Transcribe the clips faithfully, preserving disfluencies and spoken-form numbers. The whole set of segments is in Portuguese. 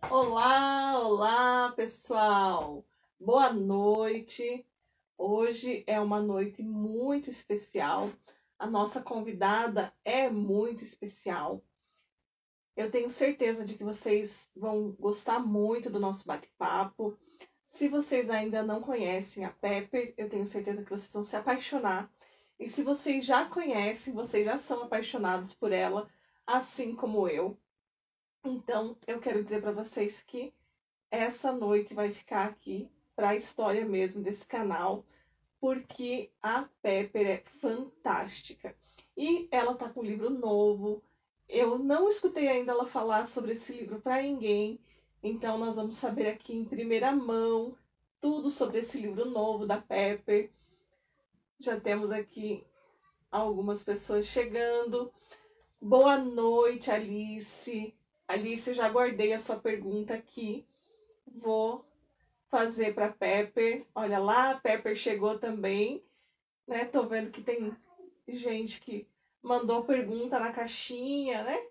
Olá, olá, pessoal. Boa noite. Hoje é uma noite muito especial. A nossa convidada é muito especial. Eu tenho certeza de que vocês vão gostar muito do nosso bate-papo. Se vocês ainda não conhecem a Pepper, eu tenho certeza que vocês vão se apaixonar. E se vocês já conhecem, vocês já são apaixonados por ela, assim como eu. Então, eu quero dizer para vocês que essa noite vai ficar aqui para a história mesmo desse canal, porque a Pepper é fantástica. E ela tá com um livro novo. Eu não escutei ainda ela falar sobre esse livro para ninguém, então nós vamos saber aqui em primeira mão tudo sobre esse livro novo da Pepper. Já temos aqui algumas pessoas chegando. Boa noite, Alice. Alice, eu já guardei a sua pergunta aqui. Vou fazer para Pepper. Olha lá, a Pepper chegou também, né? Tô vendo que tem gente que mandou pergunta na caixinha, né?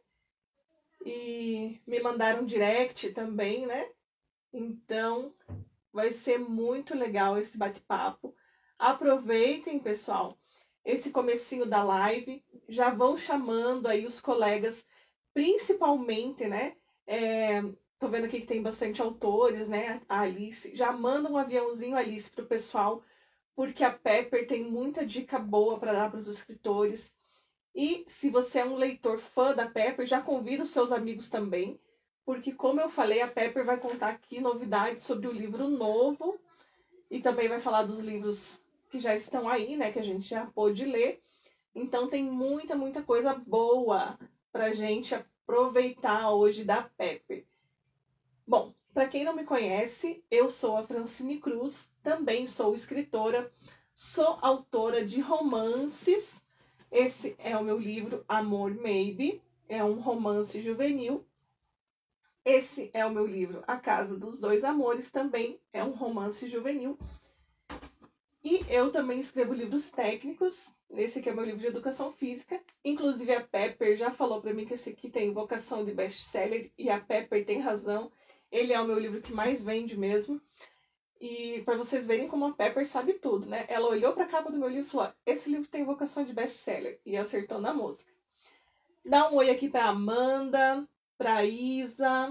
E me mandaram direct também, né? Então, vai ser muito legal esse bate-papo. Aproveitem, pessoal, esse comecinho da live. Já vão chamando aí os colegas, principalmente, né? É, tô vendo aqui que tem bastante autores, né? A Alice. Já manda um aviãozinho, Alice, pro pessoal, porque a Pepper tem muita dica boa para dar para os escritores. E se você é um leitor fã da Pepper, já convida os seus amigos também, porque, como eu falei, a Pepper vai contar aqui novidades sobre o livro novo e também vai falar dos livros que já estão aí, né, que a gente já pôde ler. Então tem muita, muita coisa boa pra gente aproveitar hoje da Pepper. Bom, para quem não me conhece, eu sou a Francine Cruz, também sou escritora, sou autora de romances. Esse é o meu livro Amor Maybe, é um romance juvenil. Esse é o meu livro A Casa dos Dois Amores, também é um romance juvenil. E eu também escrevo livros técnicos. Esse aqui é meu livro de educação física. Inclusive a Pepper já falou para mim que esse aqui tem vocação de best-seller, e a Pepper tem razão. Ele é o meu livro que mais vende mesmo. E para vocês verem como a Pepper sabe tudo, né? Ela olhou para a capa do meu livro e falou: esse livro tem vocação de best-seller, e acertou na mosca. Dá um oi aqui para Amanda, para Isa,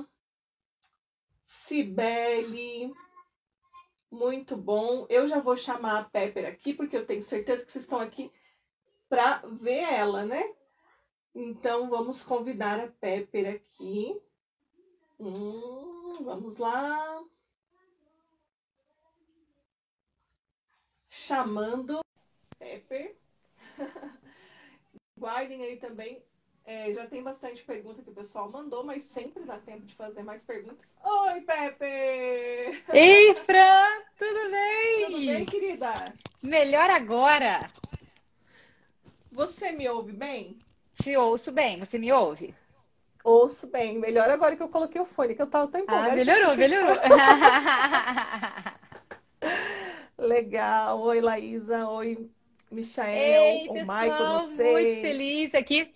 Cibele. Muito bom. Eu já vou chamar a Pepper aqui, porque eu tenho certeza que vocês estão aqui para ver ela, né? Então, vamos convidar a Pepper aqui. Hum, vamos lá. Chamando Pepper. Guardem aí também. É, já tem bastante pergunta que o pessoal mandou, mas sempre dá tempo de fazer mais perguntas. Oi, Pepper! Ei, Fran, tudo Tudo bem, bem? querida? Melhor agora. Você me ouve bem? Te ouço bem, você me ouve? Ouço bem. Melhor agora que eu coloquei o fone, que eu tava tão Ah, empolgada que eu melhorou, esqueci de melhorou. pôr. Legal. Oi, Laísa. Oi, Michael. Ei, O Michael, não pessoal, muito sei. feliz aqui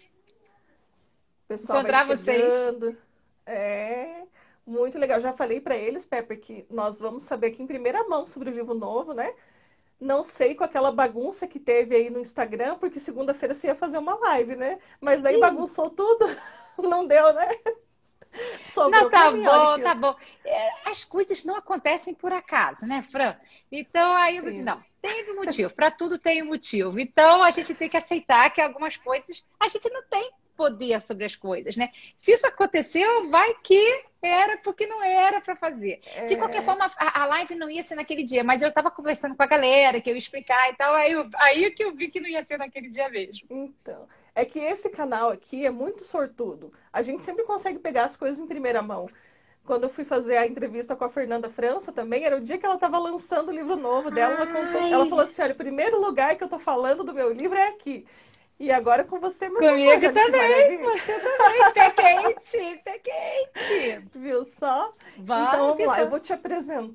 O pessoal vai encontrar vocês. chegando. É muito legal. Já falei para eles, Pepper, que nós vamos saber aqui em primeira mão sobre o livro novo, né? Não sei com aquela bagunça que teve aí no Instagram, porque segunda-feira você ia fazer uma live, né? Mas daí Sim. bagunçou tudo. Não deu, né? Não, Sobrou para tá mim, olha bom, aqui. tá bom. É, as coisas não acontecem por acaso, né, Fran? Então aí eu falei assim, Sim. não, teve motivo, para tudo tem um motivo. Então a gente tem que aceitar que algumas coisas a gente não tem poder sobre as coisas, né? Se isso aconteceu, vai que era porque não era para fazer. De qualquer É, forma, a, a live não ia ser naquele dia, mas eu estava conversando com a galera, que eu ia explicar e tal, aí, eu, aí que eu vi que não ia ser naquele dia mesmo. então, é que esse canal aqui é muito sortudo. A gente sempre consegue pegar as coisas em primeira mão. Quando eu fui fazer a entrevista com a Fernanda França também, era o dia que ela estava lançando o livro novo dela. Ela contou, ela falou Ai, assim: olha, o primeiro lugar que eu tô falando do meu livro é aqui. E agora com você, a mesma coisa. comigo Olha que também, maravilha. você também, pé quente, pé quente. Viu só? Então Vamos vamos que lá, eu só. vou te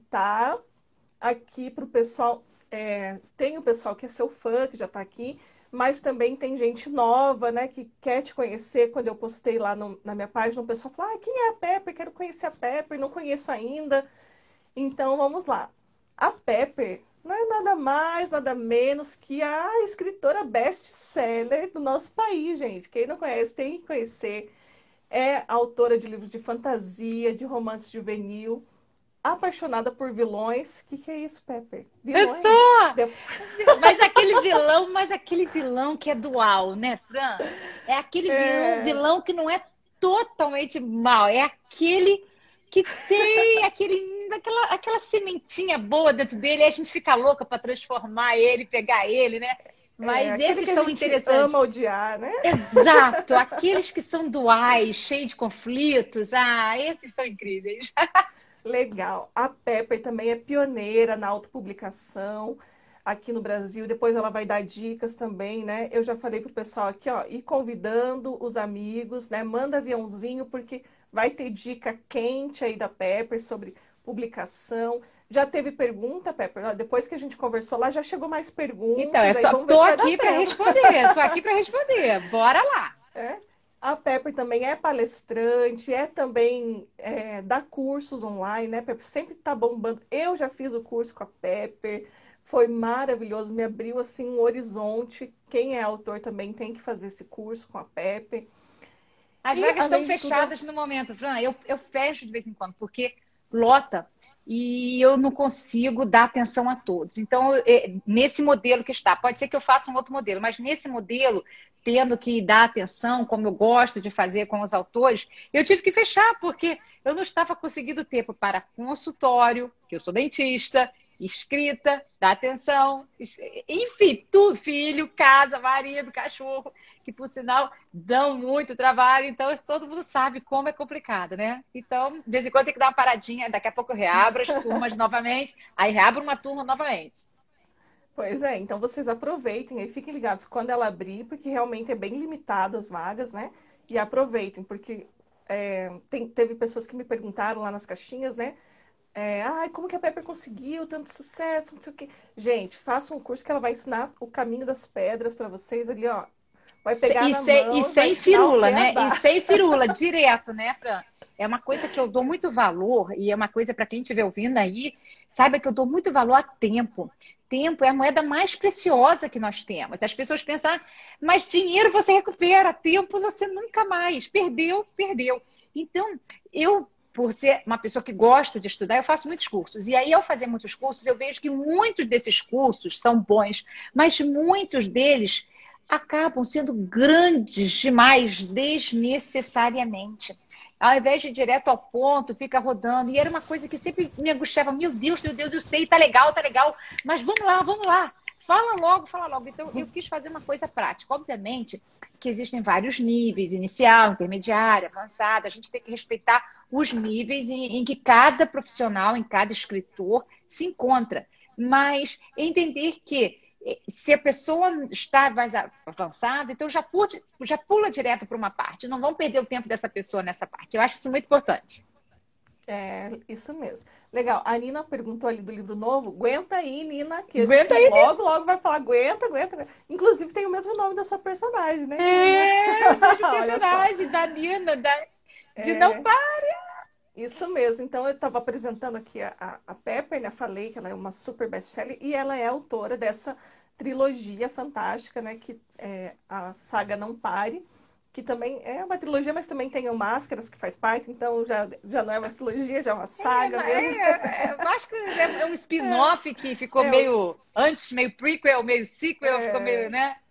apresentar aqui para o pessoal. É, tem o pessoal que é seu fã, que já está aqui, mas também tem gente nova, né, que quer te conhecer. Quando eu postei lá no- na minha página, o pessoal falou, ah, quem é a Pepper? Quero conhecer a Pepper, não conheço ainda. Então, vamos lá. A Pepper não é nada mais, nada menos que a escritora best-seller do nosso país, gente. Quem não conhece, tem que conhecer. É autora de livros de fantasia, de romance juvenil, apaixonada por vilões. O que que é isso, Pepper? Vilões. Pessoa! De- Mas aquele vilão, mas aquele vilão que é dual, né, Fran? É aquele vilão, É, vilão que não é totalmente mal, é aquele que tem aquele, aquela, aquela sementinha boa dentro dele, e a gente fica louca para transformar ele, pegar ele, né? é Mas aquele esses que a são gente interessantes. ama odiar, né? Exato, aqueles que são duais, cheios de conflitos, ah, esses são incríveis. Legal. A Pepper também é pioneira na autopublicação aqui no Brasil. Depois ela vai dar dicas também, né? Eu já falei pro pessoal aqui, ó, ir convidando os amigos, né? Manda aviãozinho, porque vai ter dica quente aí da Pepper sobre publicação. Já teve pergunta, Pepper? Ó, depois que a gente conversou lá, já chegou mais Então, é perguntas, aí só, vamos ver tô se vai dar aqui para tempo. responder, tô aqui para responder. Bora lá. É. A Pepper também é palestrante, é também é, dá cursos online, né? Pepper sempre tá bombando. Eu já fiz o curso com a Pepper, foi maravilhoso, me abriu assim um horizonte. Quem é autor também tem que fazer esse curso com a Pepper. As E vagas estão além de tudo, é- fechadas no momento, Fran. Eu, eu fecho de vez em quando, porque lota e eu não consigo dar atenção a todos. Então, eh, nesse modelo que está, pode ser que eu faça um outro modelo, mas nesse modelo, tendo que dar atenção, como eu gosto de fazer com os autores, eu tive que fechar, porque eu não estava conseguindo tempo para consultório, que eu sou dentista, escrita, dar atenção, enfim, tudo, filho, casa, marido, cachorro, que por sinal dão muito trabalho, então todo mundo sabe como é complicado, né? Então, de vez em quando tem que dar uma paradinha, daqui a pouco eu reabro as turmas novamente, aí reabro uma turma novamente. Pois é, então vocês aproveitem e fiquem ligados quando ela abrir, porque realmente é bem limitado as vagas, né? E aproveitem, porque é, tem- teve pessoas que me perguntaram lá nas caixinhas, né? É, ai, como que a Pepper conseguiu tanto sucesso, não sei o quê. Gente, faça um curso que ela vai ensinar o caminho das pedras para vocês ali, ó. Vai Se- pegar E, na se- e mão e vai sem ensinar o firula, né? beabá. E sem firula, direto, né, Fran? É uma coisa que eu dou Isso. muito valor, e é uma coisa para quem estiver ouvindo aí, saiba que eu dou muito valor a tempo. Tempo é a moeda mais preciosa que nós temos. As pessoas pensam, "Ah, mas dinheiro você recupera, tempo você nunca mais. Perdeu, perdeu." Então, eu, por ser uma pessoa que gosta de estudar, eu faço muitos cursos. E aí, ao fazer muitos cursos, eu vejo que muitos desses cursos são bons, mas muitos deles acabam sendo grandes demais desnecessariamente. Ao invés de ir direto ao ponto, fica rodando. E era uma coisa que sempre me angustiava. Meu Deus, meu Deus, eu sei, tá legal, tá legal. Mas vamos lá, vamos lá. Fala logo, fala logo. Então, eu quis fazer uma coisa prática. Obviamente que existem vários níveis, inicial, intermediário, avançado. A gente tem que respeitar os níveis em, em que cada profissional, em cada escritor se encontra. Mas entender que se a pessoa está mais avançada, então já pula, já pula direto para uma parte. Não vão perder o tempo dessa pessoa nessa parte. Eu acho isso muito importante. É, isso mesmo. Legal. A Nina perguntou ali do livro novo. Aguenta aí, Nina, que a gente Aguenta aí, logo, logo vai falar. Aguenta, aguenta, aguenta. Inclusive tem o mesmo nome da sua personagem, né, Nina? é, o mesmo Olha só. personagem da Nina, da, de não É, parar. isso mesmo. Então, eu estava apresentando aqui a, a, a Pepper, né? Falei que ela é uma super best-seller e ela é autora dessa trilogia fantástica, né? Que é a saga Não Pare, que também é uma trilogia, mas também tem o Máscaras, que faz parte, então já, já não é uma trilogia, já é uma É, saga mas mesmo. é, é, eu acho que é é um spin-off que ficou É, o- meio antes, meio prequel, meio sequel, ficou meio, é, né?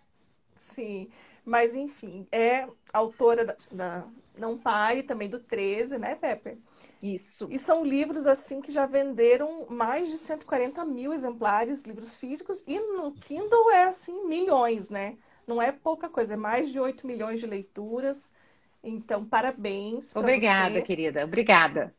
sim, mas enfim, é autora da, da Não Pare, também do treze, né, Pepper? Isso. E são livros assim que já venderam mais de cento e quarenta mil exemplares, livros físicos, e no Kindle é assim milhões, né? Não é pouca coisa, é mais de oito milhões de leituras. Então, parabéns para Obrigada, você. querida. Obrigada.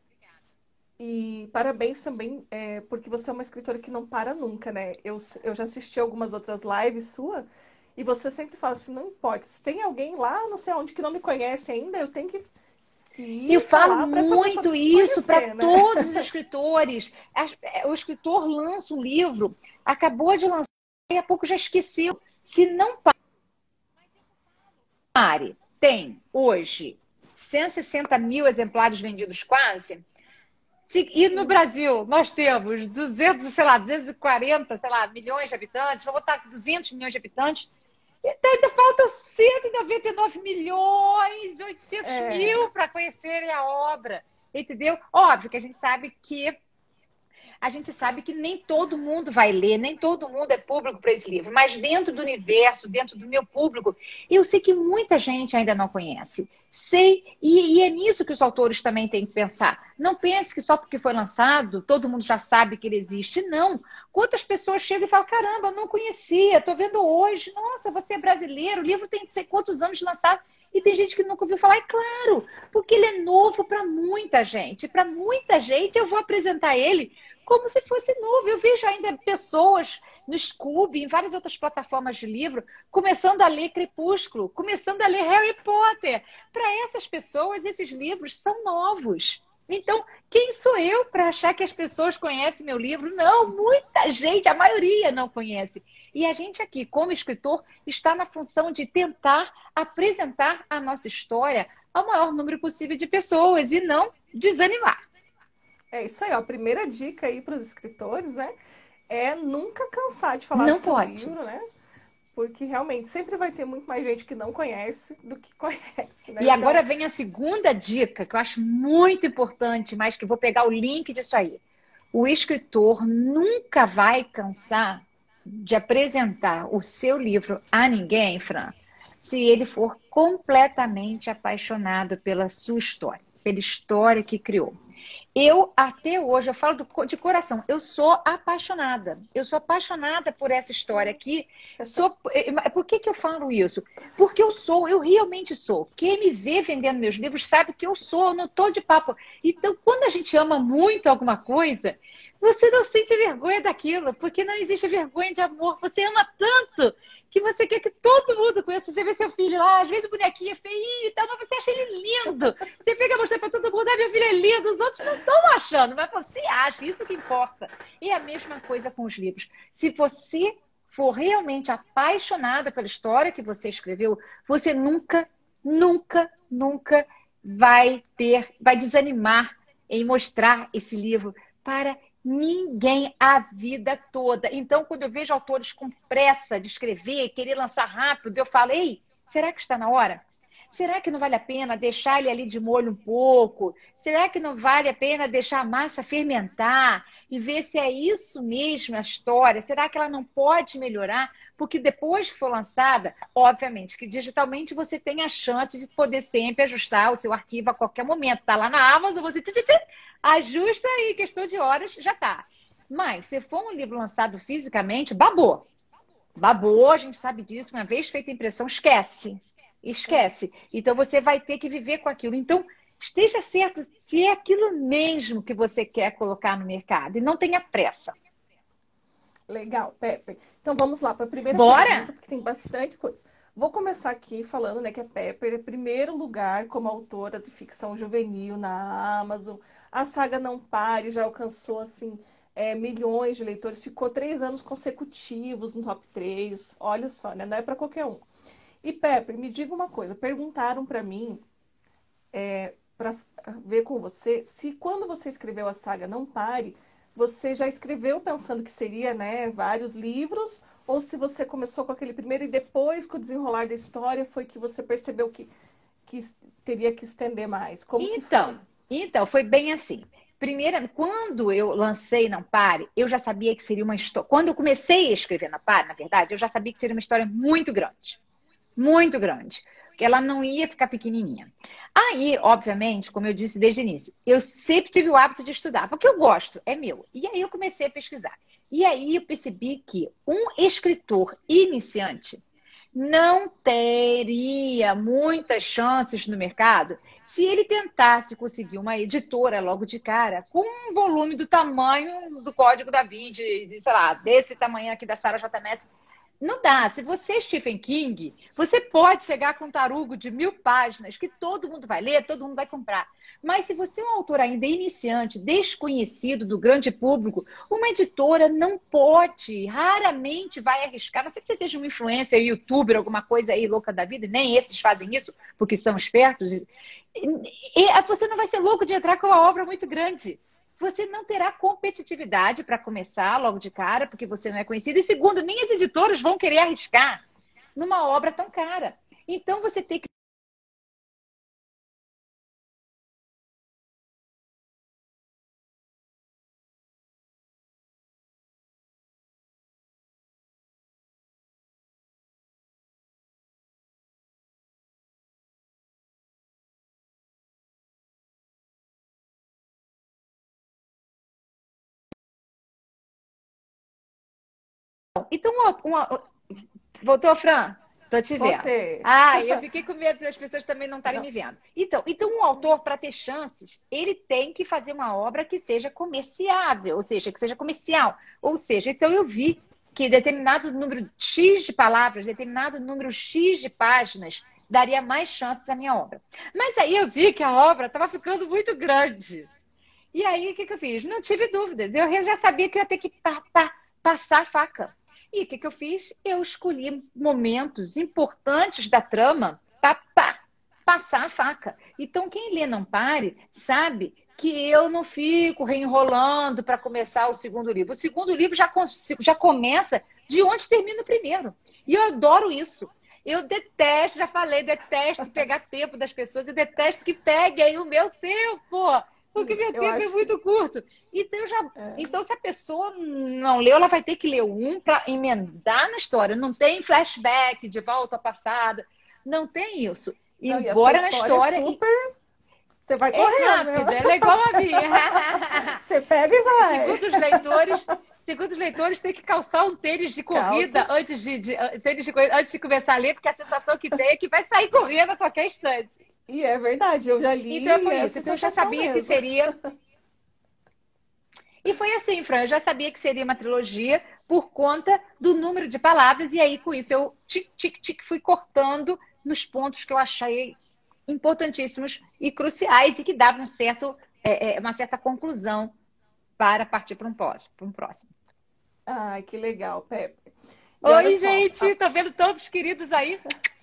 E parabéns também, é, porque você é uma escritora que não para nunca, né? Eu, eu já assisti algumas outras lives sua, e você sempre fala assim, não importa, se tem alguém lá, não sei onde, que não me conhece ainda, eu tenho que, que Eu ir falo falar para essa pessoa muito me isso para conhecer, né? todos os escritores. As- é, O escritor lança um livro, acabou de lançar. a pouco já esqueceu. Se não pare, tem hoje cento e sessenta mil exemplares vendidos quase. Se, e no Brasil nós temos duzentos, sei lá, duzentos e quarenta, sei lá, milhões de habitantes, vamos botar duzentos milhões de habitantes. Então ainda faltam cento e noventa e nove milhões, oitocentos É. mil para conhecerem a obra. Entendeu? Óbvio que a gente sabe que a gente sabe que nem todo mundo vai ler, nem todo mundo é público para esse livro, mas dentro do universo, dentro do meu público, eu sei que muita gente ainda não conhece. Sei, e, e é nisso que os autores também têm que pensar. Não pense que só porque foi lançado, todo mundo já sabe que ele existe. Não. Quantas pessoas chegam e falam, caramba, não conhecia, estou vendo hoje, nossa, você é brasileiro, o livro tem não sei quantos anos de lançado. E tem gente que nunca ouviu falar, é claro, porque ele é novo para muita gente. Para muita gente, eu vou apresentar ele como se fosse novo. Eu vejo ainda pessoas no Scoob, em várias outras plataformas de livro, começando a ler Crepúsculo, começando a ler Harry Potter. Para essas pessoas, esses livros são novos. Então, quem sou eu para achar que as pessoas conhecem meu livro? Não, muita gente, a maioria não conhece. E a gente aqui, como escritor, está na função de tentar apresentar a nossa história ao maior número possível de pessoas e não desanimar. É isso aí, ó. A primeira dica aí para os escritores, né, é nunca cansar de falar Não do seu pode. livro, né? Porque realmente sempre vai ter muito mais gente que não conhece do que conhece, né? E agora vem a segunda dica, que eu acho muito importante, mas que vou pegar o link disso aí. O escritor nunca vai cansar de apresentar o seu livro a ninguém, Fran, se ele for completamente apaixonado pela sua história, pela história que criou. Eu, até hoje, eu falo do, de coração, eu sou apaixonada. Eu sou apaixonada por essa história aqui. Sou, por que, que eu falo isso? Porque eu sou, eu realmente sou. Quem me vê vendendo meus livros sabe que eu sou, eu não estou de papo. Então, quando a gente ama muito alguma coisa, você não sente vergonha daquilo, porque não existe vergonha de amor. Você ama tanto que você quer que todo mundo conheça. Você vê seu filho lá, às vezes o bonequinho é feio e tal, mas você acha ele lindo. Você fica mostrando para todo mundo, ah, meu filho é lindo, os outros não estão achando, mas você acha, isso que importa. E a mesma coisa com os livros. Se você for realmente apaixonada pela história que você escreveu, você nunca, nunca, nunca vai ter, vai desanimar em mostrar esse livro para ninguém a vida toda. Então, quando eu vejo autores com pressa de escrever, querer lançar rápido, eu falo, ei, será que está na hora? Será que não vale a pena deixar ele ali de molho um pouco? Será que não vale a pena deixar a massa fermentar e ver se é isso mesmo a história? Será que ela não pode melhorar? Porque depois que for lançada, obviamente que digitalmente você tem a chance de poder sempre ajustar o seu arquivo a qualquer momento. Está lá na Amazon, você tch, tch, tch, ajusta e em questão de horas já está. Mas se for um livro lançado fisicamente, babou. Babou, a gente sabe disso, uma vez feita a impressão, esquece. Esquece. Então você vai ter que viver com aquilo. Então, esteja certo se é aquilo mesmo que você quer colocar no mercado e não tenha pressa. Legal, Pepper. Então vamos lá para a primeira Bora? pergunta, porque tem bastante coisa. Vou começar aqui falando, né, que a Pepper é primeiro lugar como autora de ficção juvenil na Amazon. A saga Não Pare já alcançou assim é, milhões de leitores, ficou três anos consecutivos no top três. Olha só, né? Não é para qualquer um. E, Pepper, me diga uma coisa. Perguntaram para mim, é, para ver com você, se quando você escreveu a saga Não Pare, você já escreveu pensando que seria, né, vários livros, ou se você começou com aquele primeiro e depois, com o desenrolar da história, foi que você percebeu que, que teria que estender mais? Como então, que foi? Então, foi bem assim. Primeiro, quando eu lancei Não Pare, eu já sabia que seria uma história... Quando eu comecei a escrever Não Pare, na verdade, eu já sabia que seria uma história muito grande. Muito grande, porque ela não ia ficar pequenininha. Aí, obviamente, como eu disse desde o início, eu sempre tive o hábito de estudar, porque eu gosto, é meu. E aí eu comecei a pesquisar. E aí eu percebi que um escritor iniciante não teria muitas chances no mercado se ele tentasse conseguir uma editora logo de cara com um volume do tamanho do Código da Vinci, de, sei lá, desse tamanho aqui da Sarah J. Maas. Não dá. Se você é Stephen King, você pode chegar com um tarugo de mil páginas que todo mundo vai ler, todo mundo vai comprar. Mas se você é um autor ainda iniciante, desconhecido do grande público, uma editora não pode, raramente vai arriscar, a não ser que você seja um influencer, youtuber, alguma coisa aí louca da vida, e nem esses fazem isso, porque são espertos. E, e você não vai ser louco de entrar com uma obra muito grande. Você não terá competitividade para começar logo de cara, porque você não é conhecido. E segundo, nem as editoras vão querer arriscar numa obra tão cara. Então, você tem que... Então, uma, uma... Voltou, Fran? Tô te vendo. Voltei. Ah, eu fiquei com medo das pessoas também não estarem me vendo. Então, então um autor, para ter chances, ele tem que fazer uma obra que seja comerciável, ou seja, que seja comercial. Ou seja, então eu vi que determinado número X de palavras, determinado número X de páginas, daria mais chances à minha obra. Mas aí eu vi que a obra estava ficando muito grande. E aí, o que, que eu fiz? Não tive dúvidas. Eu já sabia que eu ia ter que pa pa passar a faca. E o que, que eu fiz? Eu escolhi momentos importantes da trama para pá, passar a faca. Então, quem lê Não Pare sabe que eu não fico reenrolando para começar o segundo livro. O segundo livro já, já começa de onde termina o primeiro. E eu adoro isso. Eu detesto, já falei, detesto pegar tempo das pessoas, eu detesto que peguem o meu tempo. Porque meu tempo acho... é muito curto. Então, já... é. então, se a pessoa não leu, ela vai ter que ler um para emendar na história. Não tem flashback de volta ao passado. Não tem isso. Não, Embora e a na história. É super... Você vai é correndo. Rápido, ela é igual a minha. Você pega e vai. Segundo os leitores, segundo os leitores, tem que calçar um tênis de corrida antes de, de, tênis de corrida antes de começar a ler, porque a sensação que tem é que vai sair correndo a qualquer instante. E é verdade, eu já li. Então foi isso. Então eu já sabia mesmo. que seria. E foi assim, Fran, eu já sabia que seria uma trilogia por conta do número de palavras, e aí com isso eu tic, tic, tic, fui cortando nos pontos que eu achei importantíssimos e cruciais e que davam um certo, é, uma certa conclusão para partir para um, pós, para um próximo. Ai, que legal, Pepe. E Oi, gente, a... tá vendo todos queridos aí?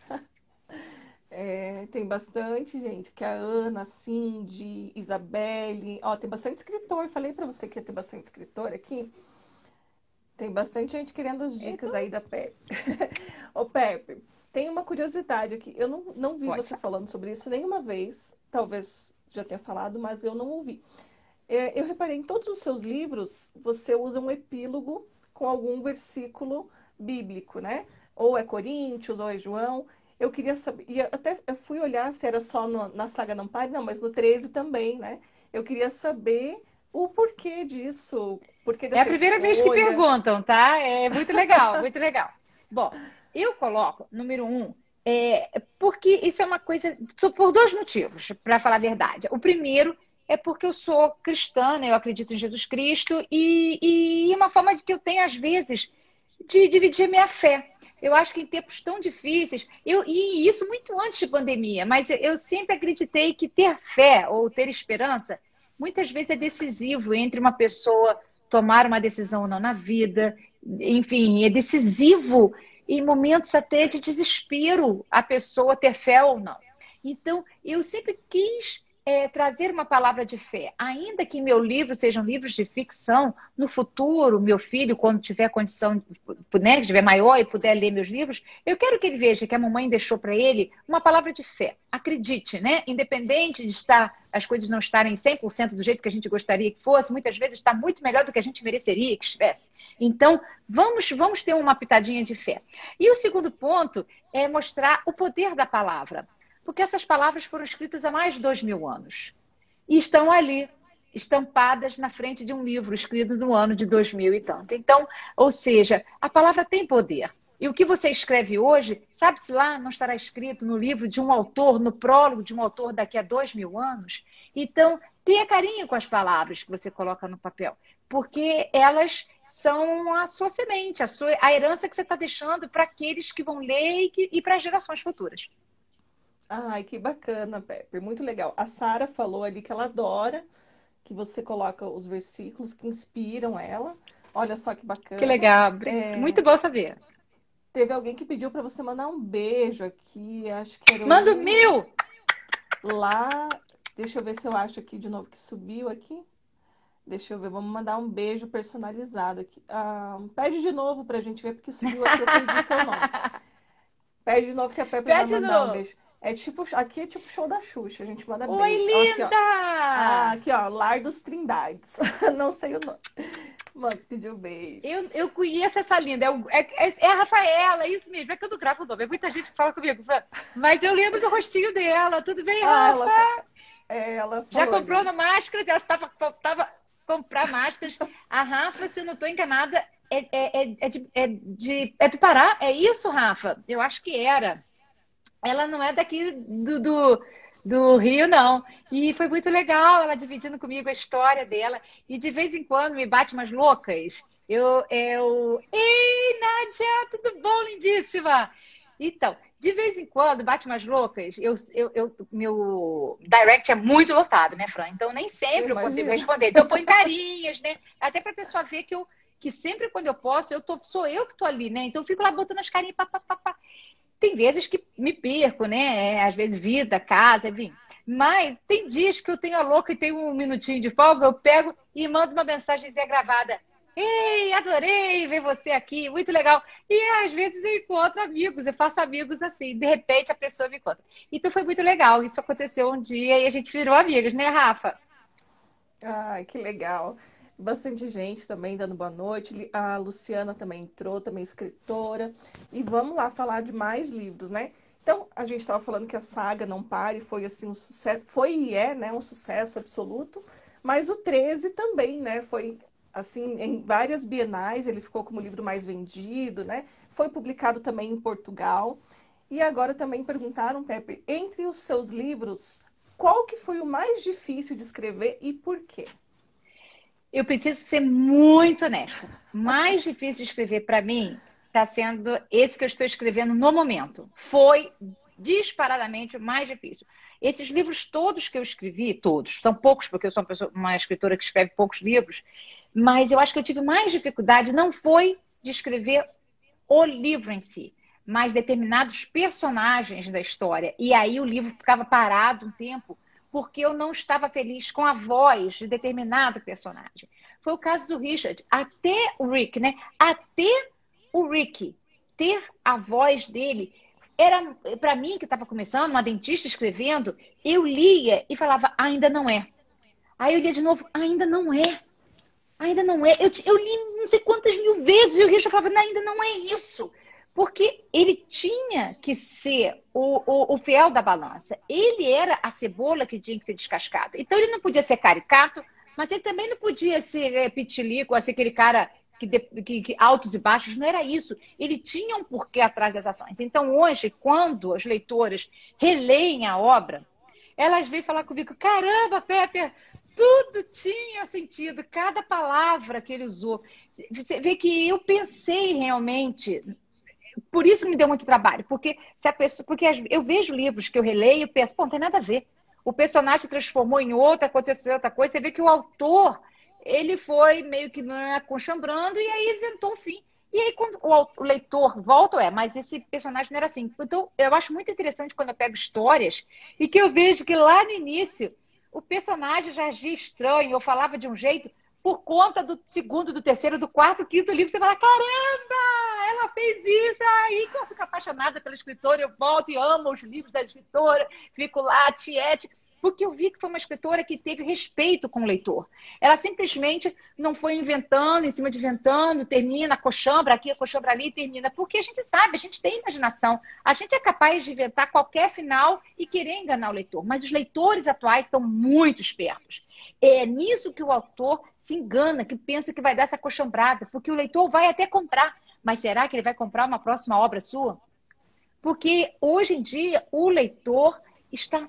É, tem bastante gente, que é a Ana, Cindy, Isabelle, ó, tem bastante escritor, falei pra você que ia ter bastante escritor aqui, tem bastante gente querendo as dicas aí da Pepe. Ô Pepe, tem uma curiosidade aqui, eu não, não vi Pode. você falando sobre isso nenhuma vez, talvez já tenha falado, mas eu não ouvi. É, eu reparei, em todos os seus livros, você usa um epílogo com algum versículo bíblico, né? Ou é Coríntios, ou é João. Eu queria saber, e até eu fui olhar se era só no, na saga Não Pare, não, mas no treze também, né? Eu queria saber o porquê disso, porquê dessa É a primeira escolha. vez que perguntam, tá? É muito legal, muito legal. Bom, eu coloco, número um, é, porque isso é uma coisa, por dois motivos, para falar a verdade. O primeiro é porque eu sou cristã, né? Eu acredito em Jesus Cristo, e, e uma forma de que eu tenho, às vezes, de dividir a minha fé. Eu acho que em tempos tão difíceis, eu, e isso muito antes de pandemia, mas eu sempre acreditei que ter fé ou ter esperança, muitas vezes é decisivo entre uma pessoa tomar uma decisão ou não na vida, enfim, é decisivo em momentos até de desespero a pessoa ter fé ou não. Então, eu sempre quis é, trazer uma palavra de fé, ainda que meu livro sejam livros de ficção, no futuro, meu filho, quando tiver condição, né, tiver maior e puder ler meus livros, eu quero que ele veja que a mamãe deixou para ele uma palavra de fé. Acredite, né? Independente de estar, as coisas não estarem cem por cento do jeito que a gente gostaria que fosse, muitas vezes está muito melhor do que a gente mereceria que estivesse. Então, vamos, vamos ter uma pitadinha de fé. E o segundo ponto é mostrar o poder da palavra. Porque essas palavras foram escritas há mais de dois mil anos. E estão ali, estampadas na frente de um livro escrito no ano de dois mil e tanto. Então, ou seja, a palavra tem poder. E o que você escreve hoje, sabe-se lá, não estará escrito no livro de um autor, no prólogo de um autor daqui a dois mil anos? Então, tenha carinho com as palavras que você coloca no papel, porque elas são a sua semente, a, sua, a herança que você está deixando para aqueles que vão ler e, que, e para as gerações futuras. Ai, que bacana, Pepper, muito legal. A Sara falou ali que ela adora que você coloca os versículos que inspiram ela. Olha só que Que bacana. legal, É, muito bom saber. teve alguém que pediu para você mandar um beijo aqui, acho que era Mando o mil! lá. Deixa eu ver se eu acho aqui de novo que subiu aqui. Deixa eu ver, vamos mandar um beijo personalizado aqui. Ah, pede de novo pra gente ver, porque subiu aqui, eu perdi seu nome. Pede de novo que a Pepe vai Pede mandar um novo. beijo. É tipo, aqui é tipo show da Xuxa, a gente manda Oi, beijo. Ó, aqui, ó. Ah, linda! aqui, ó, Lar dos Trindades. Não sei o nome. Mano, pediu beijo. Eu, eu conheço essa linda, é, o- é, é- é a Rafaela, é isso mesmo, é que eu não gravo o nome, é muita gente que fala comigo, mas eu lembro do rostinho dela. Tudo bem, Ah, ela, Rafa? fa- é, ela Já falou comprou ali. na máscara? Ela estava faltava comprar máscaras. A Rafa, se eu não estou enganada, é, é, é, é de, é, de, é do Pará? É isso, Rafa? Eu acho que era. Ela não é daqui do, do, do Rio, não. E foi muito legal ela dividindo comigo a história dela. E de vez em quando me bate umas loucas. Eu, eu... Ei, Nádia, tudo bom, lindíssima? Então, de vez em quando bate umas loucas. Eu, eu, eu- meu direct é muito lotado, né, Fran? Então nem Eu sempre eu consigo imagino. responder. Então eu ponho carinhas, né? Até para a pessoa ver que eu que sempre quando eu posso, eu tô, sou eu que tô ali, né? Então eu fico lá botando as carinhas, pá, pá, pá, pá. Tem vezes que me perco, né? É, às vezes vida, casa, enfim. Mas tem dias que eu tenho a louca e tenho um minutinho de folga, eu pego e mando uma mensagenzinha gravada. Ei, adorei ver você aqui, muito legal. E às vezes eu encontro amigos, eu faço amigos assim, de repente a pessoa me encontra. Então foi muito legal, isso aconteceu um dia e a gente virou amigas, né, Rafa? Ai, que legal. Bastante gente também dando boa noite. Li- A Luciana também entrou, também escritora. E vamos lá falar de mais livros, né? Então, a gente estava falando que a saga Não Pare foi assim um sucesso, foi e é, né, um sucesso absoluto, mas o treze também, né, foi assim em várias bienais, ele ficou como o livro mais vendido, né? Foi publicado também em Portugal. E agora também perguntaram, Pepe, entre os seus livros, qual que foi o mais difícil de escrever e por quê? Eu preciso ser muito honesta. Mais difícil de escrever para mim está sendo esse que eu estou escrevendo no momento. Foi disparadamente o mais difícil. Esses livros todos que eu escrevi, todos, são poucos, porque eu sou uma, pessoa, uma escritora que escreve poucos livros, mas eu acho que eu tive mais dificuldade não foi de escrever o livro em si, mas determinados personagens da história. E aí o livro ficava parado um tempo porque eu não estava feliz com a voz de determinado personagem. Foi o caso do Richard, até o Rick, né? Até o Rick ter a voz dele era para mim que estava começando, uma dentista escrevendo, eu lia e falava ainda não é. Aí eu lia de novo, ainda não é. Ainda não é. Eu, eu li não sei quantas mil vezes e o Richard falava, ainda não é isso. Porque ele tinha que ser o, o, o fiel da balança. Ele era a cebola que tinha que ser descascada. Então ele não podia ser caricato, mas ele também não podia ser é, pitilico, ser aquele cara que, de, que, que altos e baixos. Não era isso. Ele tinha um porquê atrás das ações. Então hoje, quando as leitoras releem a obra, elas vêm falar comigo, caramba, Pepe, tudo tinha sentido, cada palavra que ele usou. Você vê que eu pensei realmente, por isso me deu muito trabalho, porque se a pessoa, porque eu vejo livros que eu releio e penso, pô, não tem nada a ver. O personagem se transformou em outra, aconteceu outra coisa, você vê que o autor, ele foi meio que né, conchambrando e aí inventou um fim. E aí, quando o leitor volta, é, mas esse personagem não era assim. Então, eu acho muito interessante quando eu pego histórias e que eu vejo que lá no início o personagem já agia estranho, ou falava de um jeito, por conta do segundo, do terceiro, do quarto, quinto livro, você fala, caramba, ela fez isso, aí que eu fico apaixonada pela escritora, eu volto e amo os livros da escritora, fico lá, tiete, porque eu vi que foi uma escritora que teve respeito com o leitor. Ela simplesmente não foi inventando, em cima de inventando, termina, coxambra aqui, coxambra ali, termina. Porque a gente sabe, a gente tem imaginação, a gente é capaz de inventar qualquer final e querer enganar o leitor. Mas os leitores atuais estão muito espertos. É nisso que o autor se engana, que pensa que vai dar essa coxambrada, porque o leitor vai até comprar, Mas será que ele vai comprar uma próxima obra sua? Porque hoje em dia o leitor está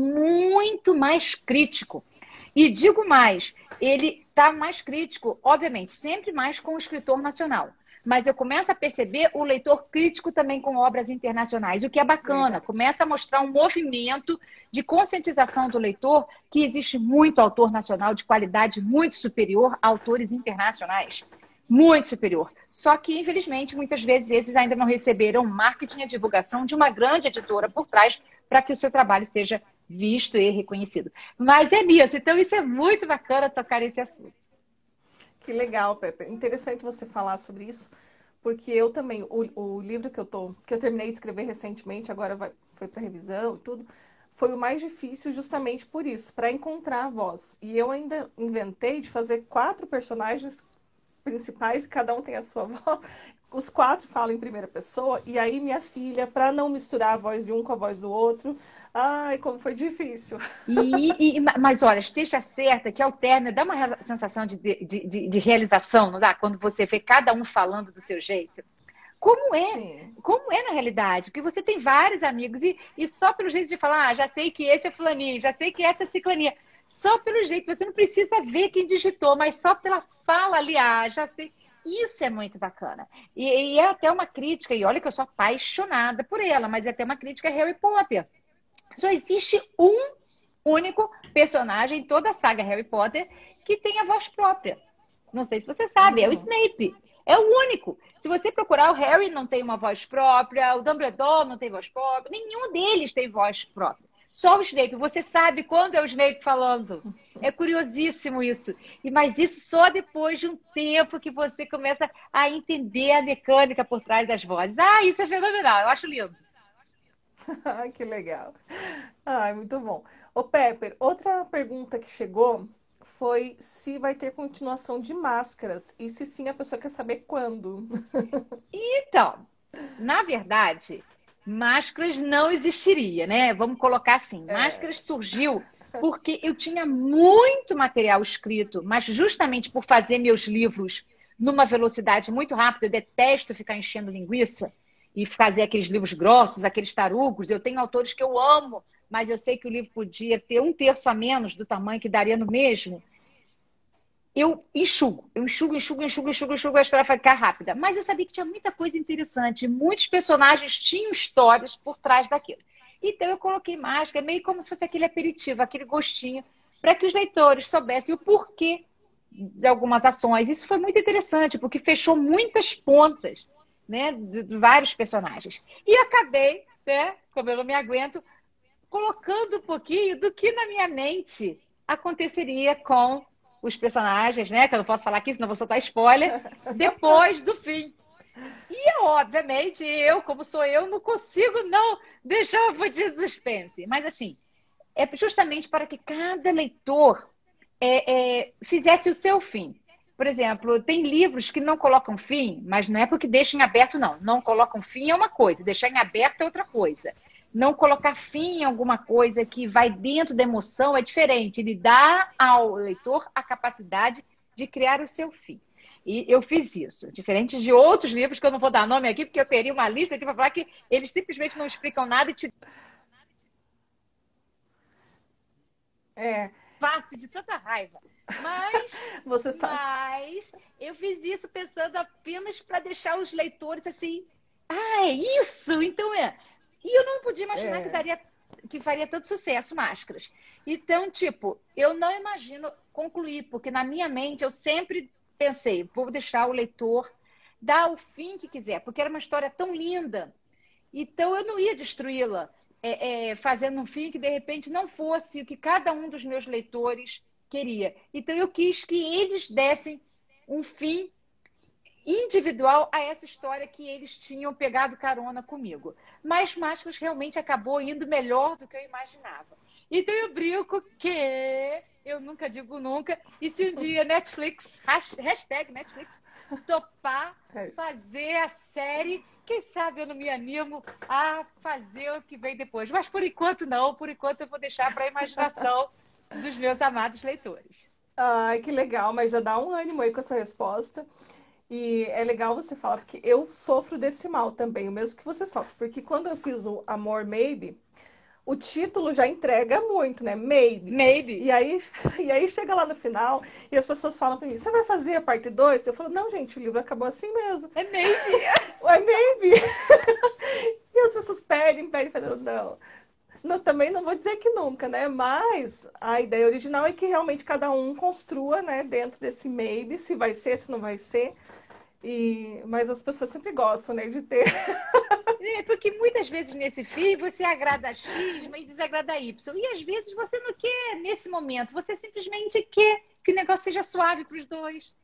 muito mais crítico. E digo mais, ele está mais crítico, obviamente, sempre mais com o escritor nacional. Mas eu começo a perceber o leitor crítico também com obras internacionais, o que é bacana. Verdade. Começa a mostrar um movimento de conscientização do leitor que existe muito autor nacional de qualidade muito superior a autores internacionais. Muito superior. Só que, infelizmente, muitas vezes esses ainda não receberam marketing e divulgação de uma grande editora por trás para que o seu trabalho seja visto e reconhecido. Mas é nisso. Então, isso é muito bacana tocar esse assunto. Que legal, Pepe. Interessante você falar sobre isso, porque eu também, o, o livro que eu tô, que eu terminei de escrever recentemente, agora vai, foi para revisão e tudo, foi o mais difícil justamente por isso, para encontrar a voz. E eu ainda inventei de fazer quatro personagens principais, cada um tem a sua voz. Os quatro falam em primeira pessoa, e aí minha filha, para não misturar a voz de um com a voz do outro, ai, como foi difícil. E, e, mas olha, esteja certa que ao término dá uma sensação de, de, de, de realização, não dá? Quando você vê cada um falando do seu jeito. Como é? Sim. Como é na realidade? Porque você tem vários amigos e, e só pelo jeito de falar, ah, já sei que esse é fulaninho, já sei que essa é ciclaninha. Só pelo jeito, você não precisa ver quem digitou, mas só pela fala ali, ah, já sei. Isso é muito bacana. E, e é até uma crítica, e olha que eu sou apaixonada por ela, mas é até uma crítica a Harry Potter. Só existe um único personagem em toda a saga Harry Potter que tem a voz própria. Não sei se você sabe, é o Snape. É o único. Se você procurar, o Harry não tem uma voz própria, o Dumbledore não tem voz própria, nenhum deles tem voz própria. Só o Snape. Você sabe quando é o Snape falando. É curiosíssimo isso. E, mas isso só depois de um tempo que você começa a entender a mecânica por trás das vozes. Ah, isso é fenomenal. Eu acho lindo. Ai, que legal. Ai, muito bom. Ô, Pepper, outra pergunta que chegou foi se vai ter continuação de Máscaras. E se sim, a pessoa quer saber quando. Então, na verdade, Máscaras não existiria, né? Vamos colocar assim, É. Máscaras surgiu porque eu tinha muito material escrito, mas justamente por fazer meus livros numa velocidade muito rápida, eu detesto ficar enchendo linguiça e fazer aqueles livros grossos, aqueles tarugos. Eu tenho autores que eu amo, mas eu sei que o livro podia ter um terço a menos do tamanho que daria no mesmo. Eu enxugo, eu enxugo, enxugo, enxugo, enxugo, enxugo, a história vai ficar rápida. Mas eu sabia que tinha muita coisa interessante, muitos personagens tinham histórias por trás daquilo. Então eu coloquei Máscara, meio como se fosse aquele aperitivo, aquele gostinho, para que os leitores soubessem o porquê de algumas ações. Isso foi muito interessante, porque fechou muitas pontas, né, de, de vários personagens. E eu acabei, né, como eu não me aguento, colocando um pouquinho do que na minha mente aconteceria com os personagens, né? Que eu não posso falar aqui, senão vou soltar spoiler, depois do fim. E, obviamente, eu, como sou eu, não consigo não deixar o de suspense. Mas, assim, é justamente para que cada leitor é, é, fizesse o seu fim. Por exemplo, tem livros que não colocam fim, mas não é porque deixam em aberto, não. Não colocam fim é uma coisa, deixar em aberto é outra coisa. Não colocar fim em alguma coisa que vai dentro da emoção é diferente. Ele dá ao leitor a capacidade de criar o seu fim. E eu fiz isso. Diferente de outros livros, que eu não vou dar nome aqui, porque eu teria uma lista aqui para falar que eles simplesmente não explicam nada e te... É. Passe de tanta raiva. Mas, Você sabe. mas eu fiz isso pensando apenas para deixar os leitores assim... Ah, é isso? Então é... E eu não podia imaginar é. que daria, que faria tanto sucesso Máscaras. Então, tipo, eu não imagino concluir, porque na minha mente eu sempre pensei, vou deixar o leitor dar o fim que quiser, porque era uma história tão linda. Então, eu não ia destruí-la, é, é, fazendo um fim que, de repente, não fosse o que cada um dos meus leitores queria. Então, eu quis que eles dessem um fim individual a essa história que eles tinham pegado carona comigo. Mas Máscaras realmente acabou indo melhor do que eu imaginava. Então eu brinco que eu nunca digo nunca. E se um dia Netflix, hashtag Netflix, topar fazer a série, quem sabe eu não me animo a fazer o que vem depois. Mas por enquanto não, por enquanto eu vou deixar para a imaginação dos meus amados leitores. Ai, que legal, mas já dá um ânimo aí com essa resposta. E é legal você falar, porque eu sofro desse mal também, o mesmo que você sofre. Porque quando eu fiz o Amor Maybe, o título já entrega muito, né? Maybe. Maybe. E aí, e aí chega lá no final e as pessoas falam pra mim, você vai fazer a parte dois? Eu falo, não, gente, o livro acabou assim mesmo. É maybe. É maybe. E as pessoas pedem, pedem, pedem. Não. Não, também não vou dizer que nunca, né? Mas a ideia original é que realmente cada um construa, né, dentro desse maybe, se vai ser, se não vai ser. E... Mas as pessoas sempre gostam, né, de ter. É, porque muitas vezes nesse fim você agrada X, mas desagrada Y. E às vezes você não quer nesse momento, você simplesmente quer que o negócio seja suave para os dois.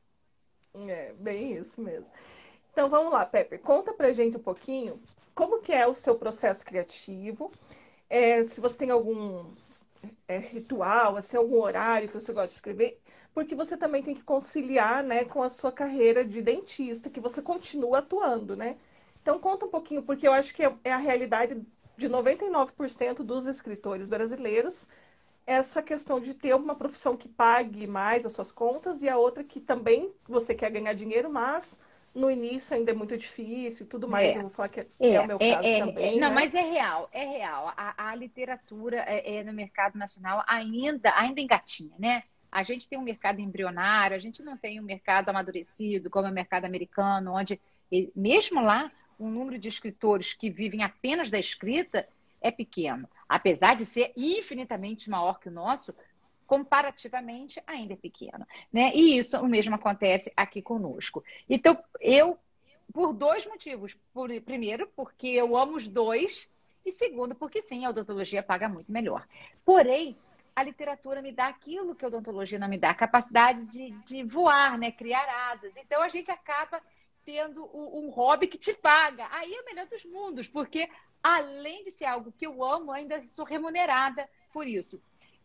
É, bem isso mesmo. Então vamos lá, Pepe, conta pra gente um pouquinho como que é o seu processo criativo, é, se você tem algum é, ritual, assim, algum horário que você gosta de escrever, porque você também tem que conciliar, né, com a sua carreira de dentista, que você continua atuando, né? Então conta um pouquinho, porque eu acho que é é a realidade de noventa e nove por cento dos escritores brasileiros, essa questão de ter uma profissão que pague mais as suas contas e a outra que também você quer ganhar dinheiro, mas no início ainda é muito difícil e tudo mais. Eu É. vou falar que é o É, meu caso é, é, é- também, não, né? mas é real, é real. A, a literatura é, é, no mercado nacional ainda, ainda engatinha, né? A gente tem um mercado embrionário, a gente não tem um mercado amadurecido como é o mercado americano, onde, e mesmo lá, o número de escritores que vivem apenas da escrita é pequeno. Apesar de ser infinitamente maior que o nosso, comparativamente ainda é pequeno, né? E isso o mesmo acontece aqui conosco. Então, eu por dois motivos. Por, primeiro, porque eu amo os dois. E segundo, porque sim, a odontologia paga muito melhor. Porém, a literatura me dá aquilo que a odontologia não me dá, a capacidade de, de voar, né? Criar asas. Então, a gente acaba tendo um, um hobby que te paga. Aí é o melhor dos mundos, porque além de ser algo que eu amo, ainda sou remunerada por isso.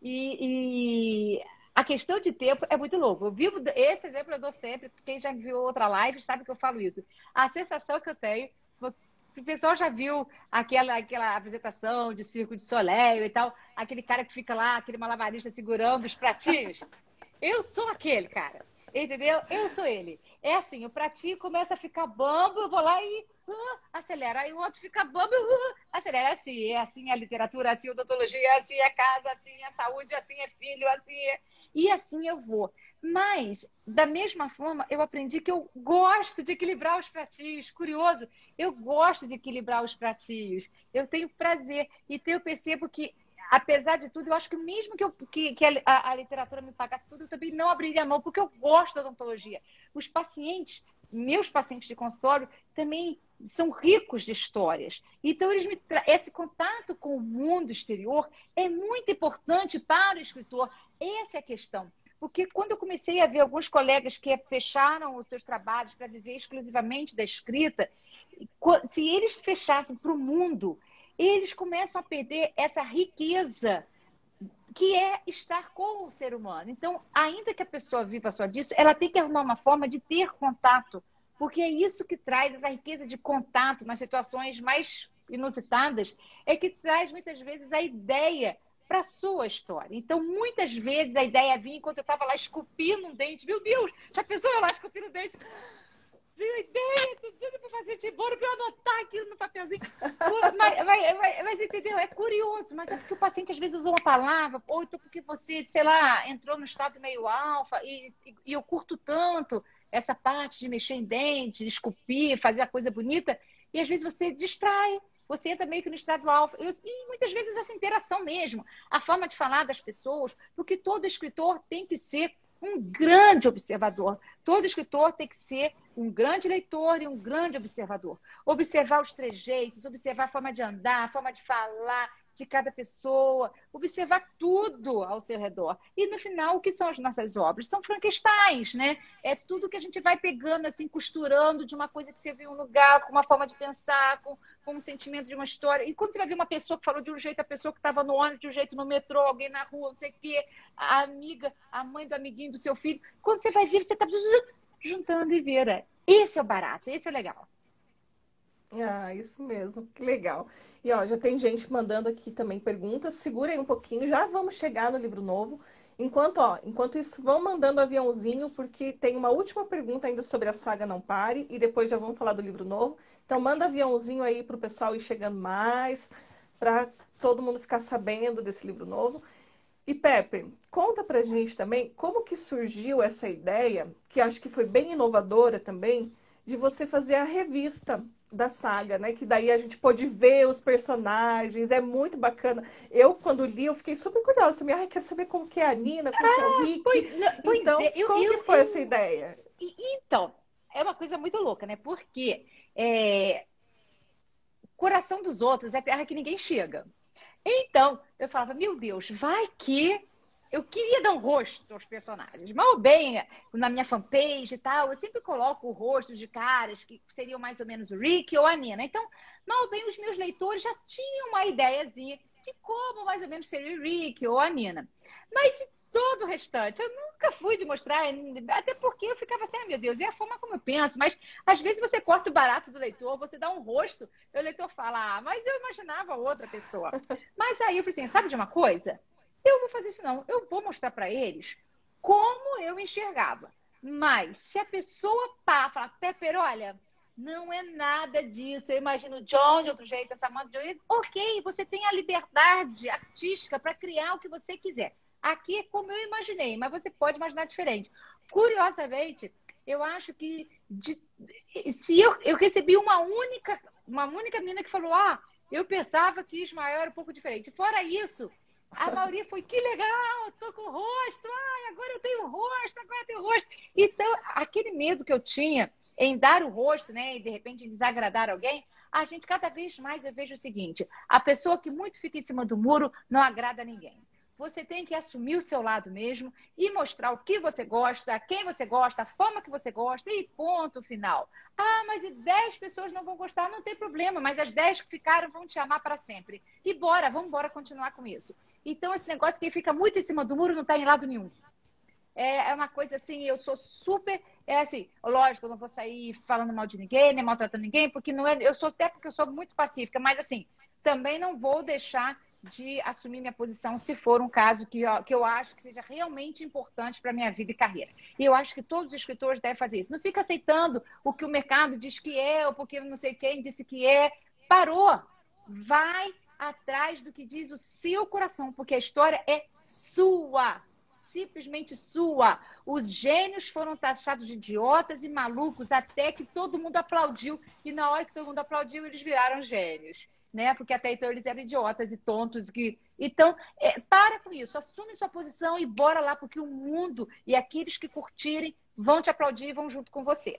E, e a questão de tempo é muito louco. Eu vivo esse exemplo eu dou sempre. Quem já viu outra live sabe que eu falo isso. A sensação que eu tenho, o pessoal já viu aquela, aquela apresentação de Circo de Soleil e tal, aquele cara que fica lá, aquele malabarista segurando os pratinhos. Eu sou aquele cara, entendeu? Eu sou ele. É assim, o pratinho começa a ficar bambo, eu vou lá e uh, acelera. Aí o outro fica bambo, uh, acelera. É assim, é assim a literatura, assim a odontologia, assim é casa, assim é saúde, assim é filho, assim é... E assim eu vou. Mas, da mesma forma, eu aprendi que eu gosto de equilibrar os pratinhos. Curioso, eu gosto de equilibrar os pratinhos. Eu tenho prazer. Então, eu percebo que apesar de tudo, eu acho que mesmo que, eu, que, que a, a, literatura me pagasse tudo, eu também não abriria a mão, porque eu gosto da odontologia. Os pacientes, meus pacientes de consultório, também são ricos de histórias. Então, eles me tra... esse contato com o mundo exterior é muito importante para o escritor. Essa é a questão. Porque quando eu comecei a ver alguns colegas que fecharam os seus trabalhos para viver exclusivamente da escrita, se eles fechassem para o mundo, eles começam a perder essa riqueza que é estar com o ser humano. Então, ainda que a pessoa viva só disso, ela tem que arrumar uma forma de ter contato, porque é isso que traz essa riqueza de contato nas situações mais inusitadas, é que traz muitas vezes a ideia para a sua história. Então, muitas vezes a ideia vinha enquanto eu estava lá esculpindo um dente. Meu Deus, já pensou eu lá esculpindo um dente? Veio a ideia, tudo para fazer de embora, para eu anotar aquilo no papelzinho. Mas, mas, mas, mas, entendeu? É curioso, mas é porque o paciente às vezes usou uma palavra, ou então porque você, sei lá, entrou no estado meio alfa, e, e, e eu curto tanto essa parte de mexer em dente, de esculpir, fazer a coisa bonita, e às vezes você distrai. Você entra meio que no estado alfa. E muitas vezes essa interação mesmo, a forma de falar das pessoas, porque todo escritor tem que ser um grande observador. Todo escritor tem que ser um grande leitor e um grande observador. Observar os trejeitos, observar a forma de andar, a forma de falar de cada pessoa, observar tudo ao seu redor. E no final, o que são as nossas obras? São Frankensteins, né? É tudo que a gente vai pegando, assim, costurando de uma coisa que você viu em um lugar, com uma forma de pensar, com, com um sentimento de uma história. E quando você vai ver uma pessoa que falou de um jeito, a pessoa que estava no ônibus de um jeito, no metrô, alguém na rua, não sei o quê, a amiga, a mãe do amiguinho do seu filho, quando você vai ver, você está juntando e vira. Esse é o barato, esse é o legal. Ah, isso mesmo, que legal. E ó, já tem gente mandando aqui também perguntas. Segura aí um pouquinho, já vamos chegar no livro novo. Enquanto, ó, enquanto isso, vão mandando aviãozinho, porque tem uma última pergunta ainda sobre a saga Não Pare, e depois já vamos falar do livro novo. Então, manda aviãozinho aí para o pessoal ir chegando mais, para todo mundo ficar sabendo desse livro novo. E, Pepe, conta pra gente também como que surgiu essa ideia, que acho que foi bem inovadora também, de você fazer a revista da saga, né? Que daí a gente pôde ver os personagens, é muito bacana. Eu, quando li, eu fiquei super curiosa também. Ai, quero saber como que é a Nina, como que é o Rick. Pois, não, pois Então, é, eu, como que eu, foi essa eu... ideia? e- Então, é uma coisa muito louca, né? Porque é, coração dos outros é terra que ninguém chega. Então, eu falava, meu Deus, vai que eu queria dar um rosto aos personagens. Mal ou bem, na minha fanpage e tal, eu sempre coloco o rosto de caras que seriam mais ou menos o Rick ou a Nina. Então, mal ou bem, os meus leitores já tinham uma ideiazinha de como mais ou menos seria o Rick ou a Nina. Mas e todo o restante, eu nunca fui de mostrar, até porque eu ficava assim, ah, meu Deus, é a forma como eu penso. Mas às vezes você corta o barato do leitor, você dá um rosto, e o leitor fala, ah, mas eu imaginava outra pessoa. Mas aí eu falei assim, sabe de uma coisa? Eu vou fazer isso não. Eu vou mostrar para eles como eu enxergava. Mas se a pessoa pá, fala, Pepper, olha, não é nada disso. Eu imagino o John de outro jeito, a Samantha de outro jeito. Ok, você tem a liberdade artística para criar o que você quiser. Aqui é como eu imaginei, mas você pode imaginar diferente. Curiosamente, eu acho que de, se eu, eu recebi uma única, uma única menina que falou, ah, eu pensava que Ismael era um pouco diferente. Fora isso, a maioria foi, que legal, tô com o rosto, ai, agora eu tenho rosto, agora eu tenho rosto. Então, aquele medo que eu tinha em dar o rosto, né, e de repente desagradar alguém, a gente cada vez mais eu vejo o seguinte, a pessoa que muito fica em cima do muro não agrada a ninguém. Você tem que assumir o seu lado mesmo e mostrar o que você gosta, quem você gosta, a forma que você gosta e ponto final. Ah, mas e dez pessoas não vão gostar? Não tem problema, mas as dez que ficaram vão te amar para sempre. E bora, vamos embora continuar com isso. Então, esse negócio que fica muito em cima do muro não está em lado nenhum. É uma coisa assim, eu sou super... É assim, lógico, eu não vou sair falando mal de ninguém, nem maltratando ninguém, porque não é... Eu sou até porque eu sou muito pacífica, mas assim, também não vou deixar de assumir minha posição se for um caso que, que eu acho que seja realmente importante para a minha vida e carreira. E eu acho que todos os escritores devem fazer isso. Não fica aceitando o que o mercado diz que é, ou porque não sei quem disse que é. Parou. Vai atrás do que diz o seu coração, porque a história é sua. Simplesmente sua. Os gênios foram taxados de idiotas e malucos até que todo mundo aplaudiu. E na hora que todo mundo aplaudiu, eles viraram gênios. Né? Porque até então eles eram idiotas e tontos. Que... Então, é, para com isso, assume sua posição e bora lá, porque o mundo e aqueles que curtirem vão te aplaudir e vão junto com você.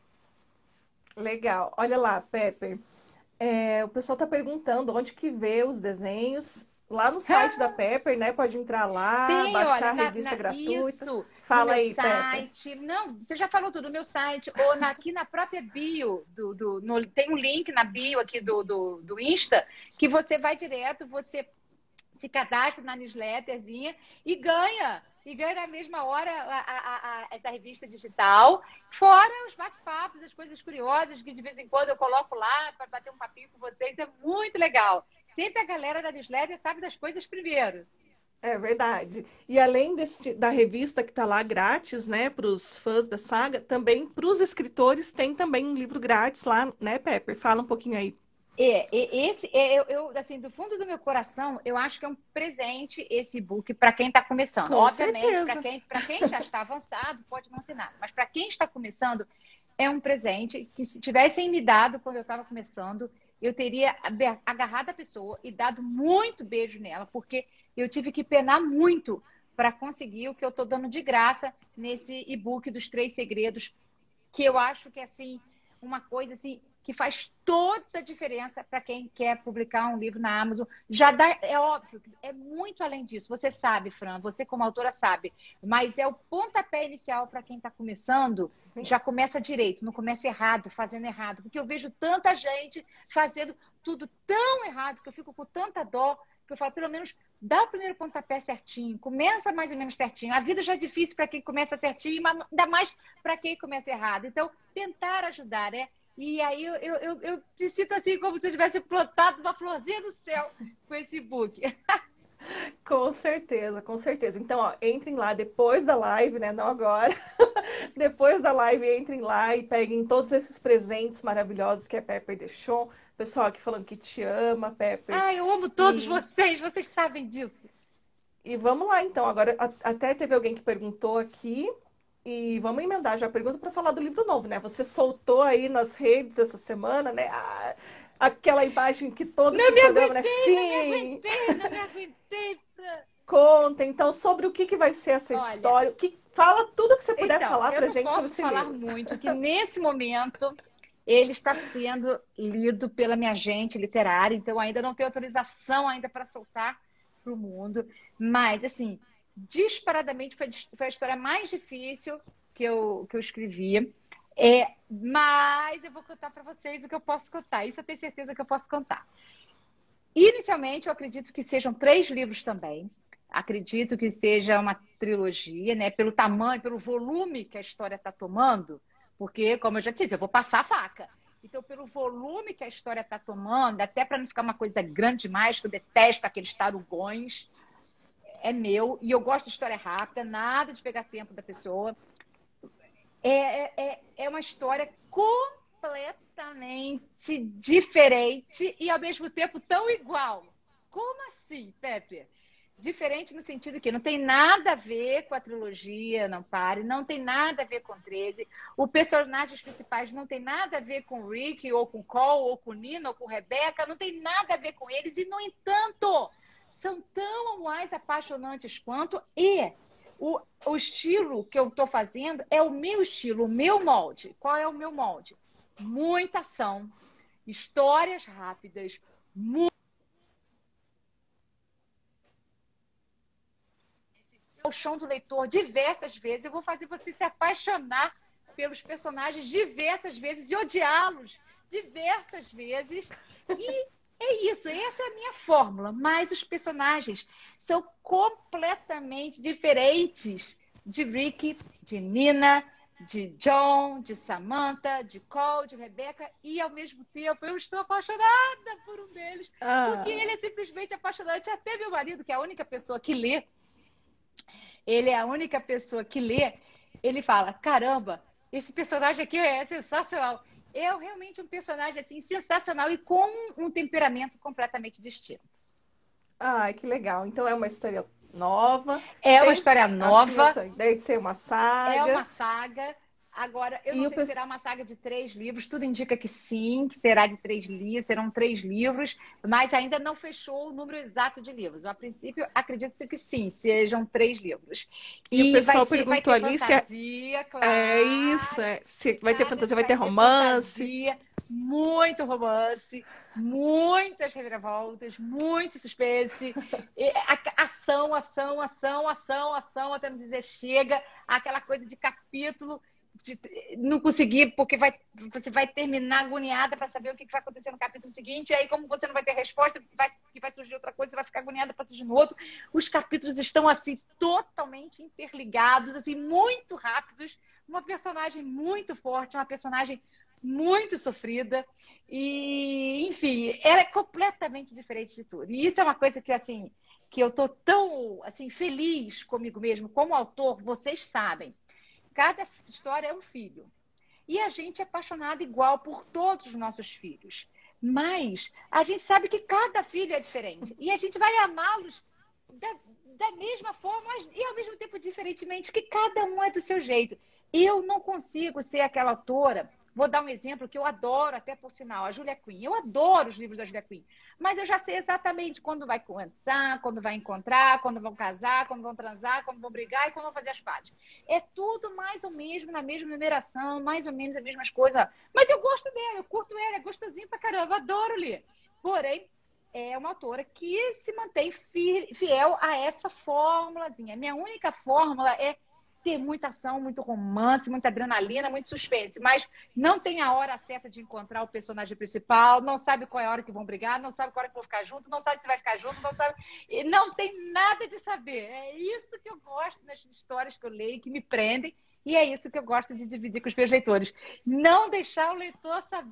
Legal. Olha lá, Pepper. É, o pessoal está perguntando onde que vê os desenhos. Lá no site da Pepper, né? Pode entrar lá, Tem, baixar olha, a na, revista na, gratuita. isso, no Fala meu aí, Pepper. site. Não, você já falou tudo, no meu site, ou na, aqui na própria bio, do, do, no, tem um link na bio aqui do, do, do Insta, que você vai direto, você se cadastra na newsletterzinha e ganha. E ganha na mesma hora a, a, a, essa revista digital. Fora os bate-papos, as coisas curiosas que de vez em quando eu coloco lá para bater um papinho com vocês. É muito legal. Sempre a galera da newsletter sabe das coisas primeiro. É verdade. E além desse, da revista que está lá grátis, né, para os fãs da saga, também para os escritores tem também um livro grátis lá, né, Pepper? Fala um pouquinho aí. É, esse, é, eu, eu, assim, do fundo do meu coração, eu acho que é um presente esse e-book para quem está começando. Com Obviamente, para certeza. quem, para quem já está avançado, pode não ser nada. Mas para quem está começando, é um presente que, se tivessem me dado quando eu estava começando, eu teria agarrado a pessoa e dado muito beijo nela, porque eu tive que penar muito para conseguir o que eu estou dando de graça nesse e-book dos três segredos, que eu acho que é assim, uma coisa assim, que faz toda a diferença para quem quer publicar um livro na Amazon. Já dá, é óbvio, é muito além disso. Você sabe, Fran, você como autora sabe, mas é o pontapé inicial para quem está começando. Sim. Já começa direito, não começa errado, fazendo errado, porque eu vejo tanta gente fazendo tudo tão errado que eu fico com tanta dó, que eu falo, pelo menos dá o primeiro pontapé certinho, começa mais ou menos certinho. A vida já é difícil para quem começa certinho, mas ainda mais para quem começa errado. Então, tentar ajudar, né? E aí eu, eu, eu, eu me sinto assim como se eu tivesse plantado uma florzinha no céu com esse book. Com certeza, com certeza. Então, ó, entrem lá depois da live, né? Não agora. Depois da live, entrem lá e peguem todos esses presentes maravilhosos que a Pepper deixou. Pessoal aqui falando que te ama, Pepper. Ai, eu amo todos E, vocês, vocês sabem disso. e vamos lá, então. Agora, a- até teve alguém que perguntou aqui. E vamos emendar já a pergunta para falar do livro novo, né? Você soltou aí nas redes essa semana, né? a- aquela imagem que todo Não esse me programa, né? aguentei, não me Fim! aguentei, não me aguentei. Conta, então, sobre o que que vai ser essa Olha, história. O que, fala tudo que você puder então, falar eu pra não gente sobre posso esse falar livro. muito que nesse momento ele está sendo lido pela minha agente literária, então ainda não tenho autorização ainda para soltar para o mundo, mas assim, disparadamente foi, foi a história mais difícil que eu, que eu escrevi. É, mas eu vou contar para vocês o que eu posso contar. Isso eu tenho certeza que eu posso contar. Inicialmente, eu acredito que sejam três livros também. Acredito que seja uma trilogia, né? Pelo tamanho, pelo volume que a história está tomando, porque, como eu já disse, eu vou passar a faca. Então, pelo volume que a história está tomando, até para não ficar uma coisa grande demais, que eu detesto aqueles tarugões, é meu, e eu gosto de história rápida, nada de pegar tempo da pessoa. É, é, é uma história completamente diferente e, ao mesmo tempo, tão igual. Como assim, Pepe? Diferente no sentido que não tem nada a ver com a trilogia Não Pare, não tem nada a ver com treze. Os personagens principais não tem nada a ver com o Rick, ou com o Cole, ou com o Nina, ou com a Rebecca, não tem nada a ver com eles. E, no entanto, são tão ou mais apaixonantes quanto. E o, o estilo que eu estou fazendo é o meu estilo, o meu molde. Qual é o meu molde? Muita ação, histórias rápidas, muito o chão do leitor diversas vezes. Eu vou fazer você se apaixonar pelos personagens diversas vezes e odiá-los diversas vezes. E é isso, essa é a minha fórmula. Mas os personagens são completamente diferentes de Rick, de Nina, de John, de Samantha, de Cole, de Rebecca, e ao mesmo tempo eu estou apaixonada por um deles, porque Ah, ele é simplesmente apaixonante. Até meu marido, que é a única pessoa que lê, ele é a única pessoa que lê, ele fala, caramba, esse personagem aqui é sensacional. É realmente um personagem assim sensacional e com um temperamento completamente distinto. ai, que legal. Então é uma história nova. É uma Tem, história assim, nova, essa ideia de ser uma é uma saga. saga. Agora, eu E não o sei se pessoal. será uma saga de três livros, tudo indica que sim, que será de três livros, serão três livros, mas ainda não fechou o número exato de livros. A princípio, acredito que sim, sejam três livros. E o E vai pessoal ser, vai perguntou ter ali se é, fantasia, é isso, claro. é, se vai ter Nada, fantasia, vai ter vai ter romance. fantasia, muito romance, muitas reviravoltas, muito suspense, e a- ação, ação, ação, ação, ação, até não dizer chega, aquela coisa de capítulo, de não conseguir, porque vai, você vai terminar agoniada para saber o que vai acontecer no capítulo seguinte, e aí, como você não vai ter resposta, vai, que vai surgir outra coisa, você vai ficar agoniada para surgir no outro. Os capítulos estão assim, totalmente interligados, assim, muito rápidos, uma personagem muito forte, uma personagem muito sofrida e, enfim, ela é completamente diferente de tudo. E isso é uma coisa que, assim, que eu tô tão, assim, feliz comigo mesmo, como autor, vocês sabem. Cada história é um filho. E a gente é apaixonado igual por todos os nossos filhos. Mas a gente sabe que cada filho é diferente. E a gente vai amá-los da, da mesma forma, mas, e ao mesmo tempo diferentemente, que cada um é do seu jeito. Eu não consigo ser aquela autora. Vou dar um exemplo que eu adoro, até por sinal, a Julia Quinn. Eu adoro os livros da Julia Quinn, mas eu já sei exatamente quando vai começar, quando vai encontrar, quando vão casar, quando vão transar, quando vão brigar e quando vão fazer as pazes. É tudo mais ou menos na mesma numeração, mais ou menos as mesmas coisas. Mas eu gosto dela, eu curto ela, é gostosinho pra caramba, adoro ler. Porém, é uma autora que se mantém fiel a essa fórmulazinha. Minha única fórmula é ter muita ação, muito romance, muita adrenalina, muito suspense, mas não tem a hora certa de encontrar o personagem principal, não sabe qual é a hora que vão brigar, não sabe qual hora que vão ficar juntos, não sabe se vai ficar junto, não sabe, e não tem nada de saber. É isso que eu gosto nas histórias que eu leio, que me prendem, e é isso que eu gosto de dividir com os meus leitores. Não deixar o leitor saber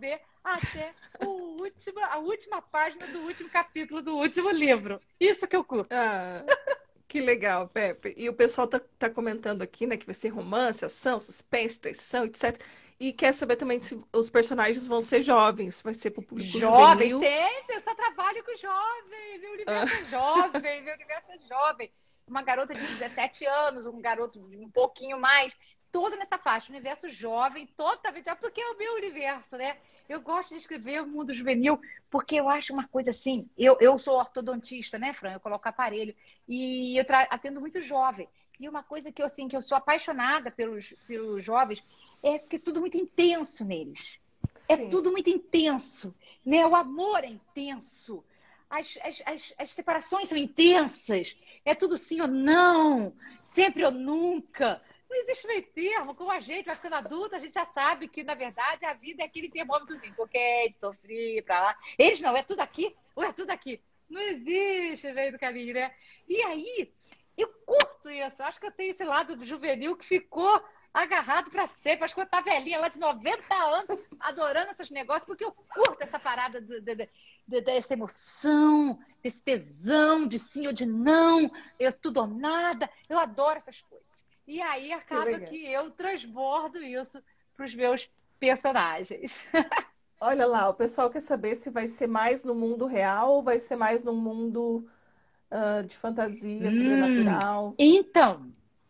até o último, a última página do último capítulo do último livro. Isso que eu curto. Ah, que legal, Pepe. E o pessoal tá, tá comentando aqui, né, que vai ser romance, ação, suspense, traição, etcétera. E quer saber também se os personagens vão ser jovens, vai ser para o público Jovem, juvenil. sempre, eu só trabalho com jovem, meu Ah, universo é jovem, meu universo é jovem. Uma garota de dezessete anos, um garoto de um pouquinho mais, toda nessa faixa, universo jovem, totalmente, ah, porque é o meu universo, né? Eu gosto de escrever o mundo juvenil, porque eu acho uma coisa assim, eu, eu sou ortodontista, né, Fran? Eu coloco aparelho, e eu tra- atendo muito jovem. E uma coisa que eu, assim, que eu sou apaixonada pelos, pelos jovens é que é tudo muito intenso neles. É sim, tudo muito intenso, né? O amor é intenso, as, as, as, as separações são intensas, é tudo sim ou não, sempre ou nunca. Não existe meio termo, como a gente vai ficando adulta, a gente já sabe que, na verdade, a vida é aquele termômetrozinho, tô quente, tô frio, pra lá. Eles não, é tudo aqui ou é tudo aqui. Não existe meio do caminho, né? E aí, eu curto isso, acho que eu tenho esse lado do juvenil que ficou agarrado para sempre. Acho que eu tá velhinha lá de noventa anos, adorando esses negócios, porque eu curto essa parada de, de, de, dessa emoção, desse tesão de sim ou de não, eu tudo ou nada. Eu adoro essas coisas. E aí que acaba legal. que eu transbordo isso para os meus personagens. Olha lá, o pessoal quer saber se vai ser mais no mundo real ou vai ser mais no mundo ah, de fantasia, Hum, sobrenatural. então,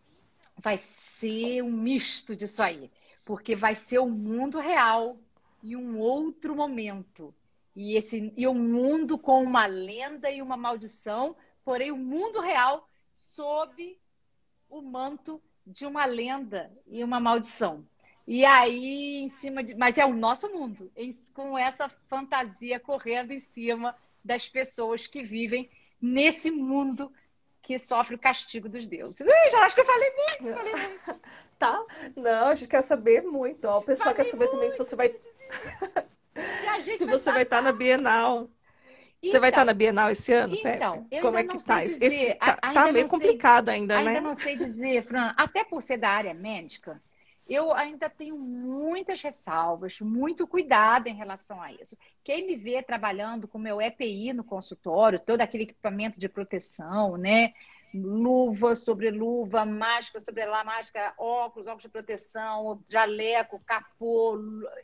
vai ser um misto disso aí, porque vai ser um mundo real e um outro momento. E esse e um mundo com uma lenda e uma maldição, porém o mundo real sob o manto de uma lenda e uma maldição. E aí, em cima de. Mas é o nosso mundo, em- com essa fantasia correndo em cima das pessoas que vivem nesse mundo que sofre o castigo dos deuses. Ih, já acho que eu falei muito, falei muito, Tá? Não, a gente quer saber muito. Ó, o pessoal quer falei saber também se muito, você não vai, devia. E a se gente vai você vai estar. estar na Bienal. Você vai estar na Então, Bienal esse ano, então, Pepe? eu Como ainda é que não sei tá? Esse dizer, tá, a- tá ainda meio não sei, complicado ainda, ainda né? não sei dizer, Fran, até por ser da área médica, eu ainda tenho muitas ressalvas, muito cuidado em relação a isso. Quem me vê trabalhando com meu E P I no consultório, todo aquele equipamento de proteção, né? Luva sobre luva, máscara sobre lá, máscara, óculos, óculos de proteção, jaleco, capô,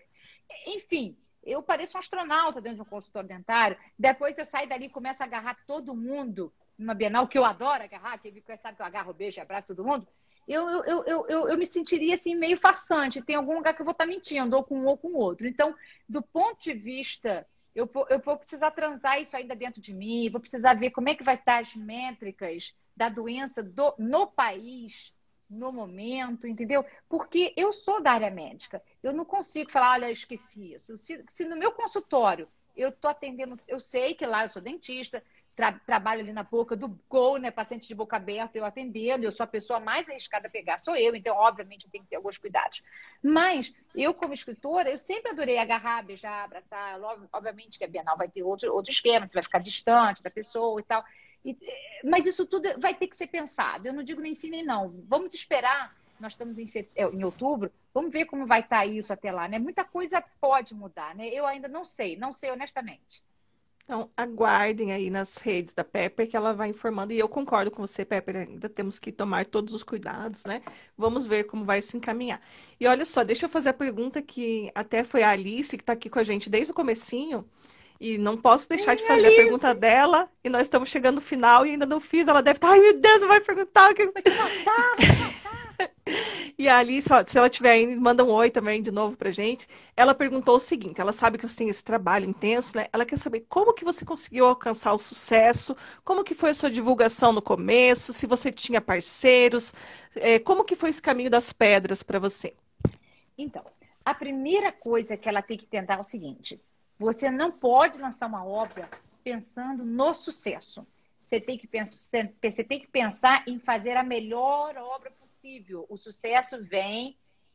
enfim, eu pareço um astronauta dentro de um consultório dentário. Depois eu saio dali e começo a agarrar todo mundo numa Bienal, que eu adoro agarrar, quem me conhece sabe que eu agarro, beijo, abraço todo mundo. Eu, eu, eu, eu, eu, eu me sentiria assim meio farsante. Tem algum lugar que eu vou estar mentindo, ou com um ou com o outro. Então, do ponto de vista, eu, vou- eu vou precisar transar isso ainda dentro de mim, vou precisar ver como é que vai estar as métricas da doença do- no país, no momento, entendeu? Porque eu sou da área médica. Eu não consigo falar, olha, eu esqueci isso. Se, se no meu consultório eu estou atendendo, eu sei que lá eu sou dentista, tra trabalho ali na boca do gol, né? Paciente de boca aberta, eu atendendo, eu sou a pessoa mais arriscada a pegar, sou eu, então, obviamente, eu tenho que ter alguns cuidados. Mas eu, como escritora, eu sempre adorei agarrar, beijar, abraçar. Obviamente que a Bienal vai ter outro, outro esquema, você vai ficar distante da pessoa e tal. E, mas isso tudo vai ter que ser pensado. Eu não digo nem sim nem não. Vamos esperar. Nós estamos em, set... em outubro. Vamos ver como vai estar isso até lá, né? Muita coisa pode mudar, né? Eu ainda não sei, não sei honestamente. Então, aguardem aí nas redes da Pepper que ela vai informando. E eu concordo com você, Pepper, ainda temos que tomar todos os cuidados, né? Vamos ver como vai se encaminhar. E olha só, deixa eu fazer a pergunta que até foi a Alice, que está aqui com a gente desde o comecinho. E não posso deixar de Sim, fazer a Alice, pergunta dela. E nós estamos chegando no final e ainda não fiz. Ela deve estar, ai meu Deus, não vai perguntar. o que- vou te matar, vou te matar. E a Alice, ó, se ela tiver aí, manda um oi também de novo pra gente. Ela perguntou o seguinte: ela sabe que você tem esse trabalho intenso, né? Ela quer saber como que você conseguiu alcançar o sucesso, como que foi a sua divulgação no começo, se você tinha parceiros, é, como que foi esse caminho das pedras para você? Então, a primeira coisa que ela tem que tentar é o seguinte: você não pode lançar uma obra pensando no sucesso. Você tem que pensar, você tem que pensar em fazer a melhor obra possível. O sucesso vem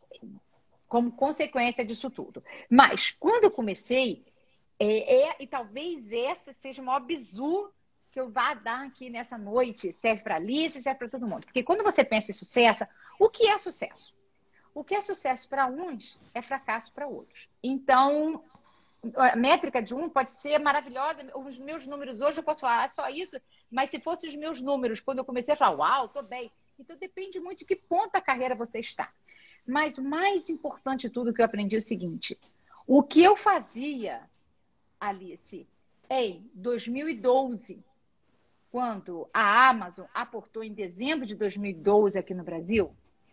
como consequência disso tudo. Mas quando eu comecei, é, é- e talvez essa seja o maior bizu que eu vá dar aqui nessa noite, serve para a Alice, serve para todo mundo. Porque quando você pensa em sucesso, o que é sucesso? O que é sucesso para uns é fracasso para outros. Então, a métrica de um pode ser maravilhosa. Os meus números hoje eu posso falar, ah, só isso. Mas se fossem os meus números, quando eu comecei a falar, uau, tô bem. Então depende muito de que ponto da carreira você está. Mas o mais importante de tudo que eu aprendi é o seguinte. O que eu fazia, Alice, em dois mil e doze, quando a Amazon aportou em dezembro de dois mil e doze aqui no Brasil,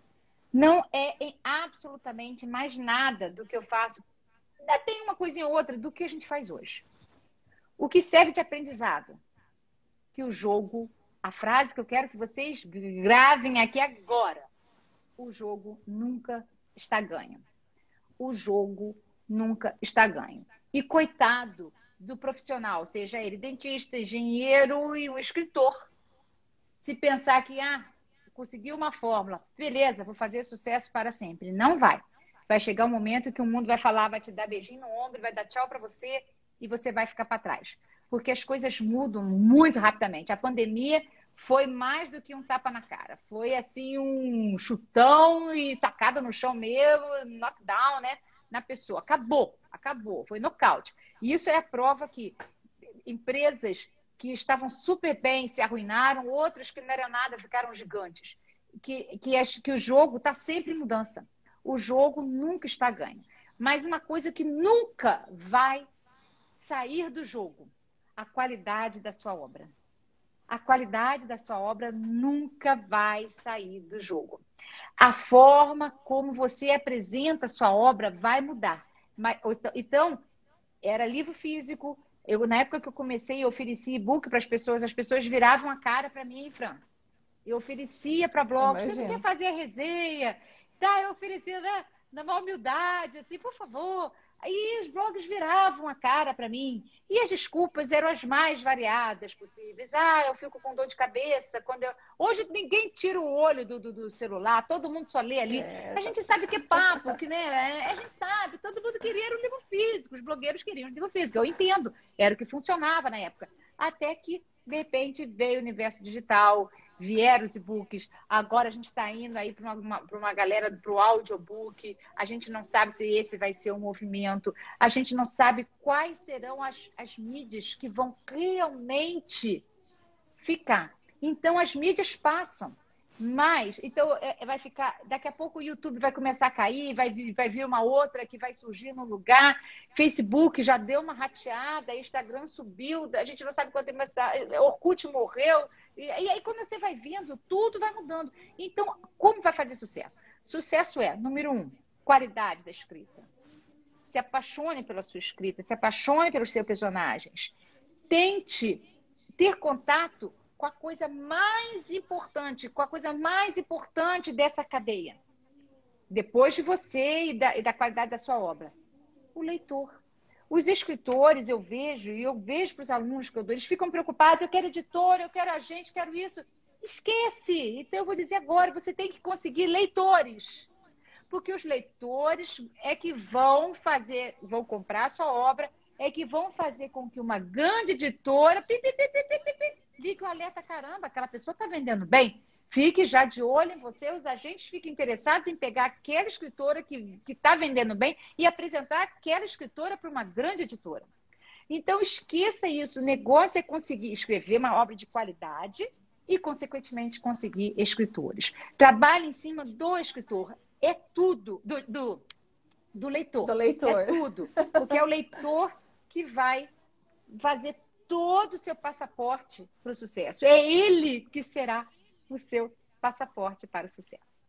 não é em absolutamente mais nada do que eu faço. Ainda tem uma coisinha ou outra do que a gente faz hoje. O que serve de aprendizado? Que o jogo, a frase que eu quero que vocês gravem aqui agora, o jogo nunca está ganho. O jogo nunca está ganho. E coitado do profissional, seja ele dentista, engenheiro e um escritor, se pensar que, ah, conseguiu uma fórmula, beleza, vou fazer sucesso para sempre. Não vai. Vai chegar um momento que o mundo vai falar, vai te dar beijinho no ombro, vai dar tchau para você e você vai ficar para trás. Porque as coisas mudam muito rapidamente. A pandemia foi mais do que um tapa na cara. Foi assim um chutão e tacada no chão mesmo, knockdown, né, na pessoa. Acabou, acabou, foi nocaute. E isso é a prova que empresas que estavam super bem se arruinaram, outras que não eram nada ficaram gigantes. Que, que, as, que o jogo está sempre em mudança. O jogo nunca está ganho. Mas uma coisa que nunca vai sair do jogo, a qualidade da sua obra. A qualidade da sua obra nunca vai sair do jogo. A forma como você apresenta a sua obra vai mudar. Mas, então, era livro físico. Eu, na época que eu comecei, eu oferecia e-book para as pessoas. As pessoas viravam a cara para mim, Fran. Eu oferecia para blog. Você não quer fazer a resenha? Tá, eu oferecia na, na maior humildade, assim, por favor. Aí os blogs viravam a cara para mim. E as desculpas eram as mais variadas possíveis. Ah, eu fico com dor de cabeça. Quando eu... Hoje ninguém tira o olho do, do, do celular, todo mundo só lê ali. É... A gente sabe que é papo, que, né? A gente sabe, todo mundo queria o livro físico, os blogueiros queriam o livro físico. Eu entendo, era o que funcionava na época. Até que, de repente, veio o universo digital, vieram os e-books, agora a gente está indo aí para uma, uma, uma galera para o audiobook, a gente não sabe se esse vai ser o movimento, a gente não sabe quais serão as, as mídias que vão realmente ficar. Então, as mídias passam, mas, então, é, vai ficar, daqui a pouco o YouTube vai começar a cair, vai, vai vir uma outra que vai surgir no lugar, Facebook já deu uma rateada, Instagram subiu, a gente não sabe quanto tempo vai estar, Orkut morreu. E aí, quando você vai vendo, tudo vai mudando. Então, como vai fazer sucesso? Sucesso é, número um, qualidade da escrita. Se apaixone pela sua escrita, se apaixone pelos seus personagens. Tente ter contato com a coisa mais importante, com a coisa mais importante dessa cadeia. Depois de você e da, e da qualidade da sua obra. O leitor. Os escritores, eu vejo, e eu vejo para os alunos que eu dou, eles ficam preocupados, eu quero editor, eu quero agente, quero isso. Esquece! Então eu vou dizer agora, você tem que conseguir leitores. Porque os leitores é que vão fazer, vão comprar a sua obra, é que vão fazer com que uma grande editora pi, pi, pi, pi, pi, pi, pi, ligue o alerta, caramba, aquela pessoa está vendendo bem. Fique já de olho em você, os agentes fiquem interessados em pegar aquela escritora que está vendendo bem e apresentar aquela escritora para uma grande editora. Então, esqueça isso. O negócio é conseguir escrever uma obra de qualidade e, consequentemente, conseguir escritores. Trabalhe em cima do escritor. É tudo. Do, do, do leitor. Do leitor. É tudo. Porque é o leitor que vai fazer todo o seu passaporte para o sucesso. É ele que será o seu passaporte para o sucesso.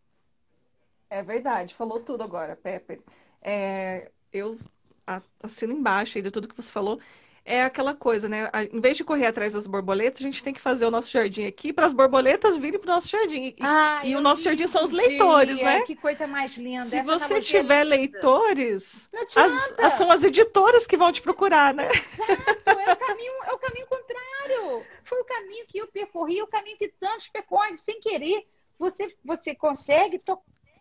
É verdade, falou tudo agora, Pepper. É, eu assino embaixo aí de tudo que você falou. É aquela coisa, né? Em vez de correr atrás das borboletas, a gente tem que fazer o nosso jardim aqui para as borboletas virem para o nosso jardim. E, ah, e o nosso jardim são os leitores, né? Que coisa mais linda. Se Essa você tiver é leitores, as, as, são as editoras que vão te procurar, né? Exato, é o caminho, é o caminho contrário. Foi o caminho que eu percorri, o caminho que tantos percorrem sem querer. Você, você consegue tocar.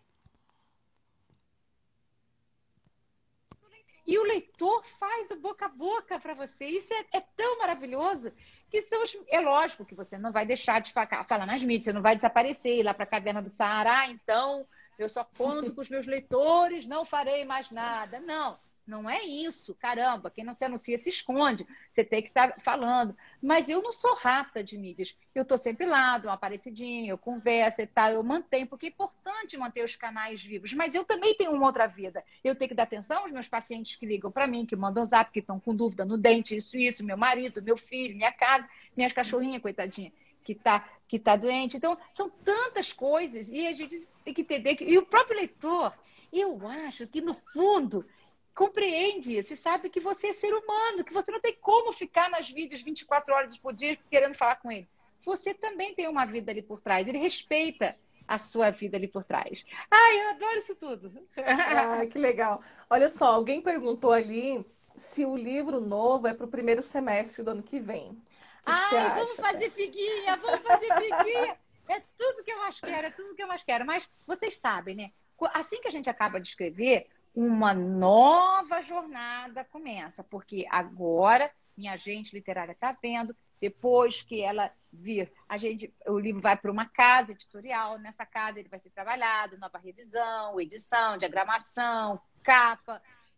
E o leitor faz o boca a boca para você. Isso é, é tão maravilhoso que são os... É lógico que você não vai deixar de falar nas mídias, você não vai desaparecer, ir lá para a caverna do Saara, então eu só conto com os meus leitores, não farei mais nada. Não. Não é isso, caramba, quem não se anuncia se esconde, você tem que estar falando. Mas eu não sou rata de mídias, eu estou sempre lá, dou uma aparecidinha, eu converso e tal, eu mantenho, porque é importante manter os canais vivos, mas eu também tenho uma outra vida. Eu tenho que dar atenção aos meus pacientes que ligam para mim, que mandam zap, que estão com dúvida no dente, isso, isso, meu marido, meu filho, minha casa, minhas cachorrinhas, coitadinha, que está que tá doente. Então, são tantas coisas, e a gente tem que entender que... E o próprio leitor, eu acho que, no fundo... compreende, você sabe que você é ser humano, que você não tem como ficar nas vídeos vinte e quatro horas por dia querendo falar com ele. Você também tem uma vida ali por trás, ele respeita a sua vida ali por trás. Ai, eu adoro isso tudo. Ah, que legal. Olha só, alguém perguntou ali se o livro novo é para o primeiro semestre do ano que vem. O que que você Ai, acha, vamos fazer Pepe? figuinha, vamos fazer figuinha. É tudo que eu mais quero, é tudo que eu mais quero. Mas vocês sabem, né? Assim que a gente acaba de escrever, uma nova jornada começa, porque agora minha agente literária está vendo, depois que ela vir, a gente, o livro vai para uma casa editorial, nessa casa ele vai ser trabalhado, nova revisão, edição, diagramação, capa,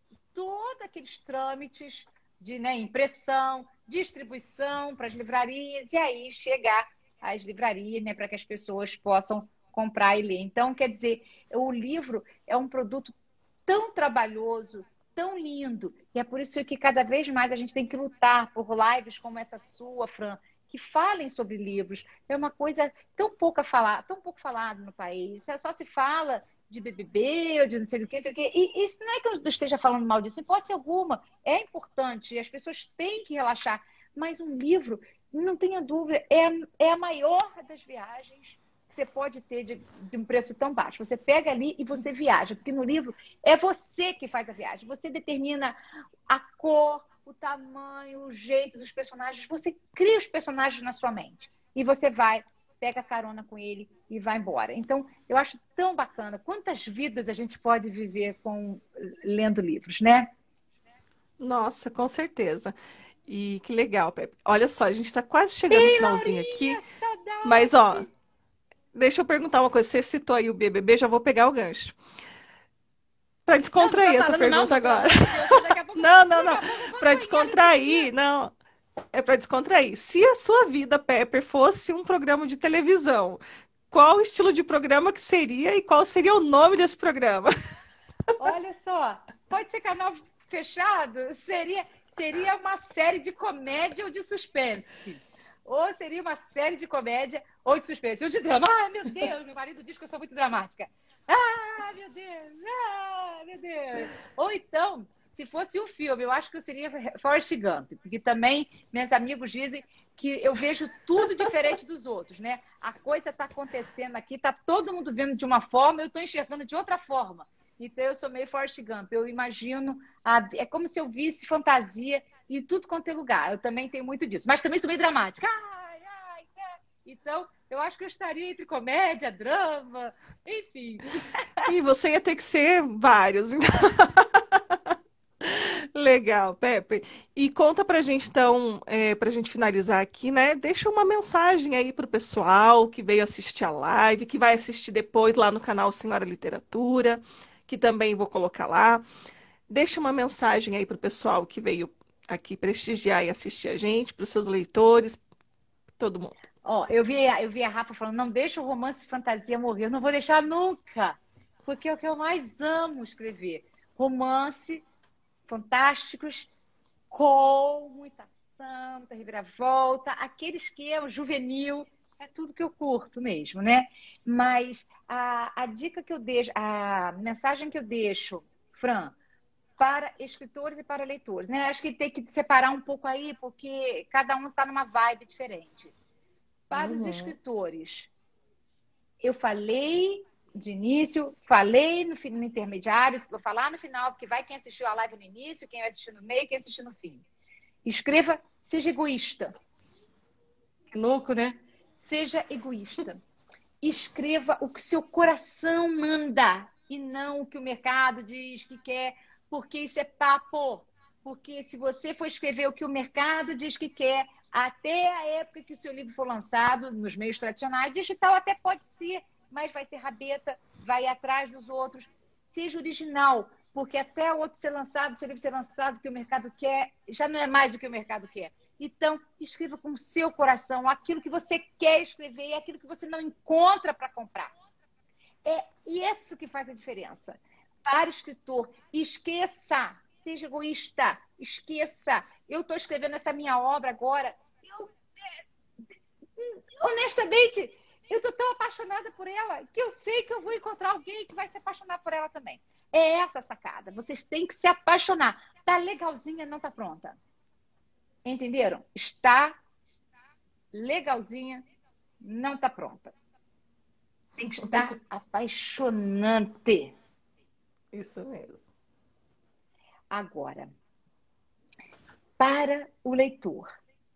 todos aqueles trâmites de, né, impressão, distribuição para as livrarias, e aí chegar às livrarias, né, para que as pessoas possam comprar e ler. Então, quer dizer, o livro é um produto tão trabalhoso, tão lindo. E é por isso que cada vez mais a gente tem que lutar por lives como essa sua, Fran, que falem sobre livros. É uma coisa tão pouco falada, tão pouco falado no país. Só se fala de B B B ou de não sei o que, não sei o que. E isso não é que eu esteja falando mal disso, em hipótese alguma. É importante, as pessoas têm que relaxar. Mas um livro, não tenha dúvida, é, é a maior das viagens que você pode ter de, de um preço tão baixo. Você pega ali e você viaja, porque no livro é você que faz a viagem. Você determina a cor, o tamanho, o jeito dos personagens. Você cria os personagens na sua mente. E você vai, pega carona com ele e vai embora. Então, eu acho tão bacana. Quantas vidas a gente pode viver com lendo livros, né? Nossa, com certeza. E que legal, Pepe. Olha só, a gente está quase chegando no Ei, finalzinho aqui, Laurinha, mas ó, saudade! deixa eu perguntar uma coisa. Você citou aí o B B B, já vou pegar o gancho. Para Não, não tá descontrair essa falando mal pergunta do... agora. Ai, meu Deus, daqui a pouco, Não, não, não. daqui a pouco eu vou Para apanhar nesse descontrair, dia. não. É para descontrair. Se a sua vida, Pepper, fosse um programa de televisão, qual o estilo de programa que seria e qual seria o nome desse programa? Olha só, pode ser canal fechado? Seria, seria uma série de comédia ou de suspense. Ou seria uma série de comédia ou de suspense. Ou de drama. Ai, meu Deus, meu marido diz que eu sou muito dramática. Ah, meu Deus, ah, meu Deus. Ou então, se fosse um filme, eu acho que eu seria Forrest Gump, porque também meus amigos dizem que eu vejo tudo diferente dos outros, né? A coisa está acontecendo aqui, está todo mundo vendo de uma forma, eu estou enxergando de outra forma. Então, eu sou meio Forrest Gump. Eu imagino... A... É como se eu visse fantasia em tudo quanto é lugar. Eu também tenho muito disso. Mas também sou meio dramática. Ai, ai, ai. Então, eu acho que eu estaria entre comédia, drama, enfim. E você ia ter que ser vários. Então, legal, Pepe. E conta pra gente, então, é, pra gente finalizar aqui, né? Deixa uma mensagem aí pro pessoal que veio assistir a live, que vai assistir depois lá no canal Senhora Literatura, que também vou colocar lá. Deixa uma mensagem aí pro pessoal que veio aqui prestigiar e assistir a gente, pros seus leitores, todo mundo. Ó, eu vi, eu vi a Rafa falando, não deixa o romance e fantasia morrer. Eu não vou deixar nunca. Porque é o que eu mais amo escrever. Romance, fantásticos, com muita ação, muita reviravolta, aquele esquema juvenil, é tudo que eu curto mesmo, né? Mas a, a dica que eu deixo, a mensagem que eu deixo, Fran, para escritores e para leitores, né? Acho que tem que separar um pouco aí, porque cada um está numa vibe diferente. Para os Uhum. escritores, eu falei de início, falei no, no intermediário, vou falar no final, porque vai quem assistiu a live no início, quem vai assistir no meio, quem assistiu no fim. Escreva, seja egoísta. Que louco, né? Seja egoísta. Escreva o que seu coração manda e não o que o mercado diz que quer, porque isso é papo. Porque se você for escrever o que o mercado diz que quer, até a época que o seu livro for lançado, nos meios tradicionais, digital até pode ser, mas vai ser rabeta, vai atrás dos outros. Seja original, porque até o outro ser lançado, se ele ser lançado, o que o mercado quer, já não é mais o que o mercado quer. Então, escreva com o seu coração aquilo que você quer escrever e aquilo que você não encontra para comprar. É isso que faz a diferença. Para escritor, esqueça, seja egoísta, esqueça. Eu estou escrevendo essa minha obra agora. Eu, honestamente, eu estou tão apaixonada por ela que eu sei que eu vou encontrar alguém que vai se apaixonar por ela também. É essa a sacada. Vocês têm que se apaixonar. Tá legalzinha, não tá pronta. Entenderam? Está legalzinha, não está pronta. Tem que estar apaixonante. Isso mesmo. Agora, para o leitor,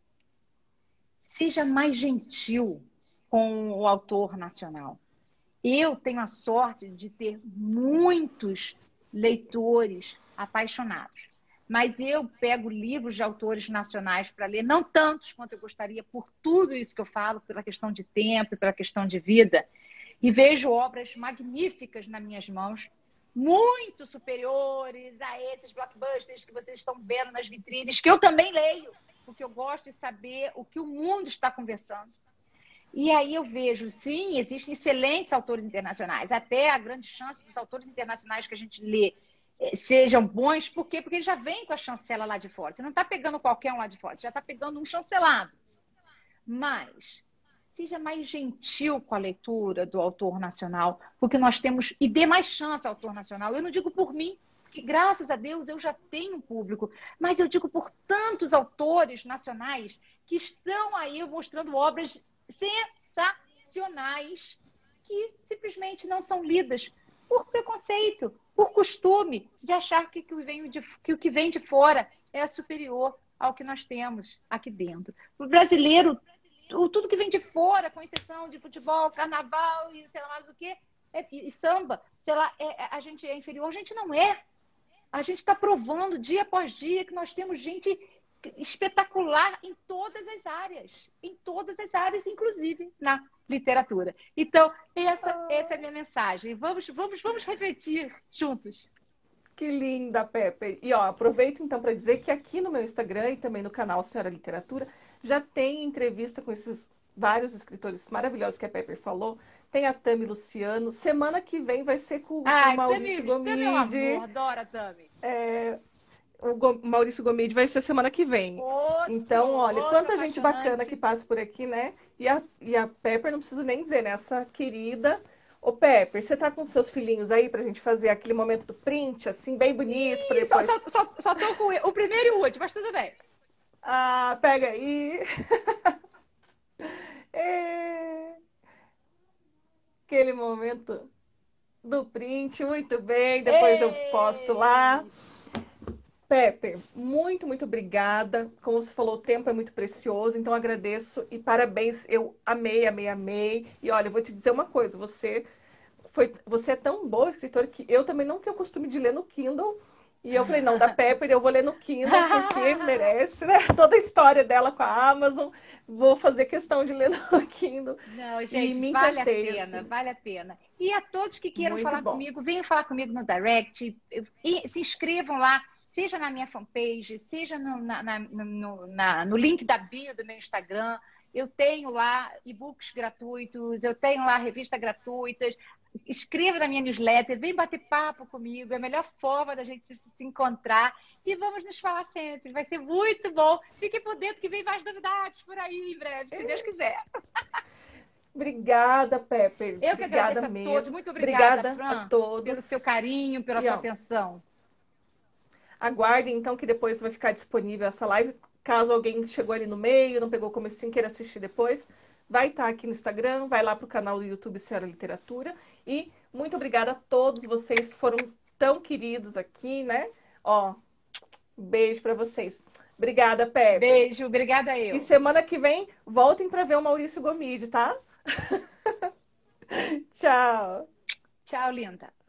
seja mais gentil com o autor nacional. Eu tenho a sorte de ter muitos leitores apaixonados. Mas eu pego livros de autores nacionais para ler, não tantos quanto eu gostaria, por tudo isso que eu falo, pela questão de tempo, pela questão de vida, e vejo obras magníficas nas minhas mãos, muito superiores a esses blockbusters que vocês estão vendo nas vitrines, que eu também leio, porque eu gosto de saber o que o mundo está conversando. E aí eu vejo, sim, existem excelentes autores internacionais, até a grande chance dos autores internacionais que a gente lê sejam bons, por quê? Porque ele já vem com a chancela lá de fora. Você não está pegando qualquer um lá de fora, você já está pegando um chancelado. Mas seja mais gentil com a leitura do autor nacional, porque nós temos, e dê mais chance ao autor nacional. Eu não digo por mim, porque graças a Deus eu já tenho um público, mas eu digo por tantos autores nacionais que estão aí mostrando obras sensacionais que simplesmente não são lidas por preconceito, por costume de achar que, que, vem de, que o que vem de fora é superior ao que nós temos aqui dentro. O brasileiro, tudo que vem de fora, com exceção de futebol, carnaval e sei lá mais o quê, é, e samba, sei lá, é, a gente é inferior. A gente não é. A gente está provando dia após dia que nós temos gente espetacular em todas as áreas, em todas as áreas, inclusive na literatura. Então, essa, essa é a minha mensagem. Vamos, vamos, vamos refletir juntos. Que linda, Pepe. E ó, aproveito então para dizer que aqui no meu Instagram e também no canal Senhora Literatura já tem entrevista com esses vários escritores maravilhosos que a Pepe falou. Tem a Tami Luciano. Semana que vem vai ser com Ai, o Maurício Gomide. Tami, Tami, amor, adoro a Tami. É, o Go- Maurício Gomide vai ser semana que vem. Outro, Então, olha, outro quanta gente bacana apaixonante. que passa por aqui, né? E a, e a Pepper, não preciso nem dizer, né? Essa querida. Ô, Pepper, você tá com seus filhinhos aí pra gente fazer aquele momento do print, assim, bem bonito, pra Só, depois... só, só, só tô com o primeiro e o último, mas tudo bem. Ah, pega aí. É, aquele momento do print, muito bem. Depois eu posto lá. Pepe, muito, muito obrigada. Como você falou, o tempo é muito precioso, então agradeço e parabéns. Eu amei, amei, amei. E olha, eu vou te dizer uma coisa, você foi, você é tão boa escritora que eu também não tenho o costume de ler no Kindle. E eu falei, não, da Pepper eu vou ler no Kindle, porque merece, né? Toda a história dela com a Amazon, vou fazer questão de ler no Kindle. Não, E gente, me vale a encantei, pena, assim. vá-le a pena. E a todos que queiram Muito falar bom. comigo, venham falar comigo no direct, e se inscrevam lá, seja na minha fanpage, seja no, na, na- no, na- no link da bio do meu Instagram. Eu tenho lá e-books gratuitos, eu tenho lá revistas gratuitas. Escreva na minha newsletter, vem bater papo comigo, é a melhor forma da gente se, se encontrar. E vamos nos falar sempre, vai ser muito bom. Fiquem por dentro que vem mais novidades por aí em breve, se Deus quiser. Obrigada, Pepe. Eu que Obrigada agradeço a mesmo. todos. Muito obrigada, Obrigada Fran, a todos. pelo seu carinho, pela E, sua ó, atenção. aguardem, então, que depois vai ficar disponível essa live. Caso alguém chegou ali no meio, não pegou o comecinho, queira assistir depois, vai estar aqui no Instagram, vai lá para o canal do YouTube Senhora Literatura. E muito obrigada a todos vocês que foram tão queridos aqui, né? Ó, beijo para vocês. Obrigada, Pepe. Beijo, obrigada eu. E semana que vem, voltem para ver o Maurício Gomide, tá? Tchau. Tchau, linda.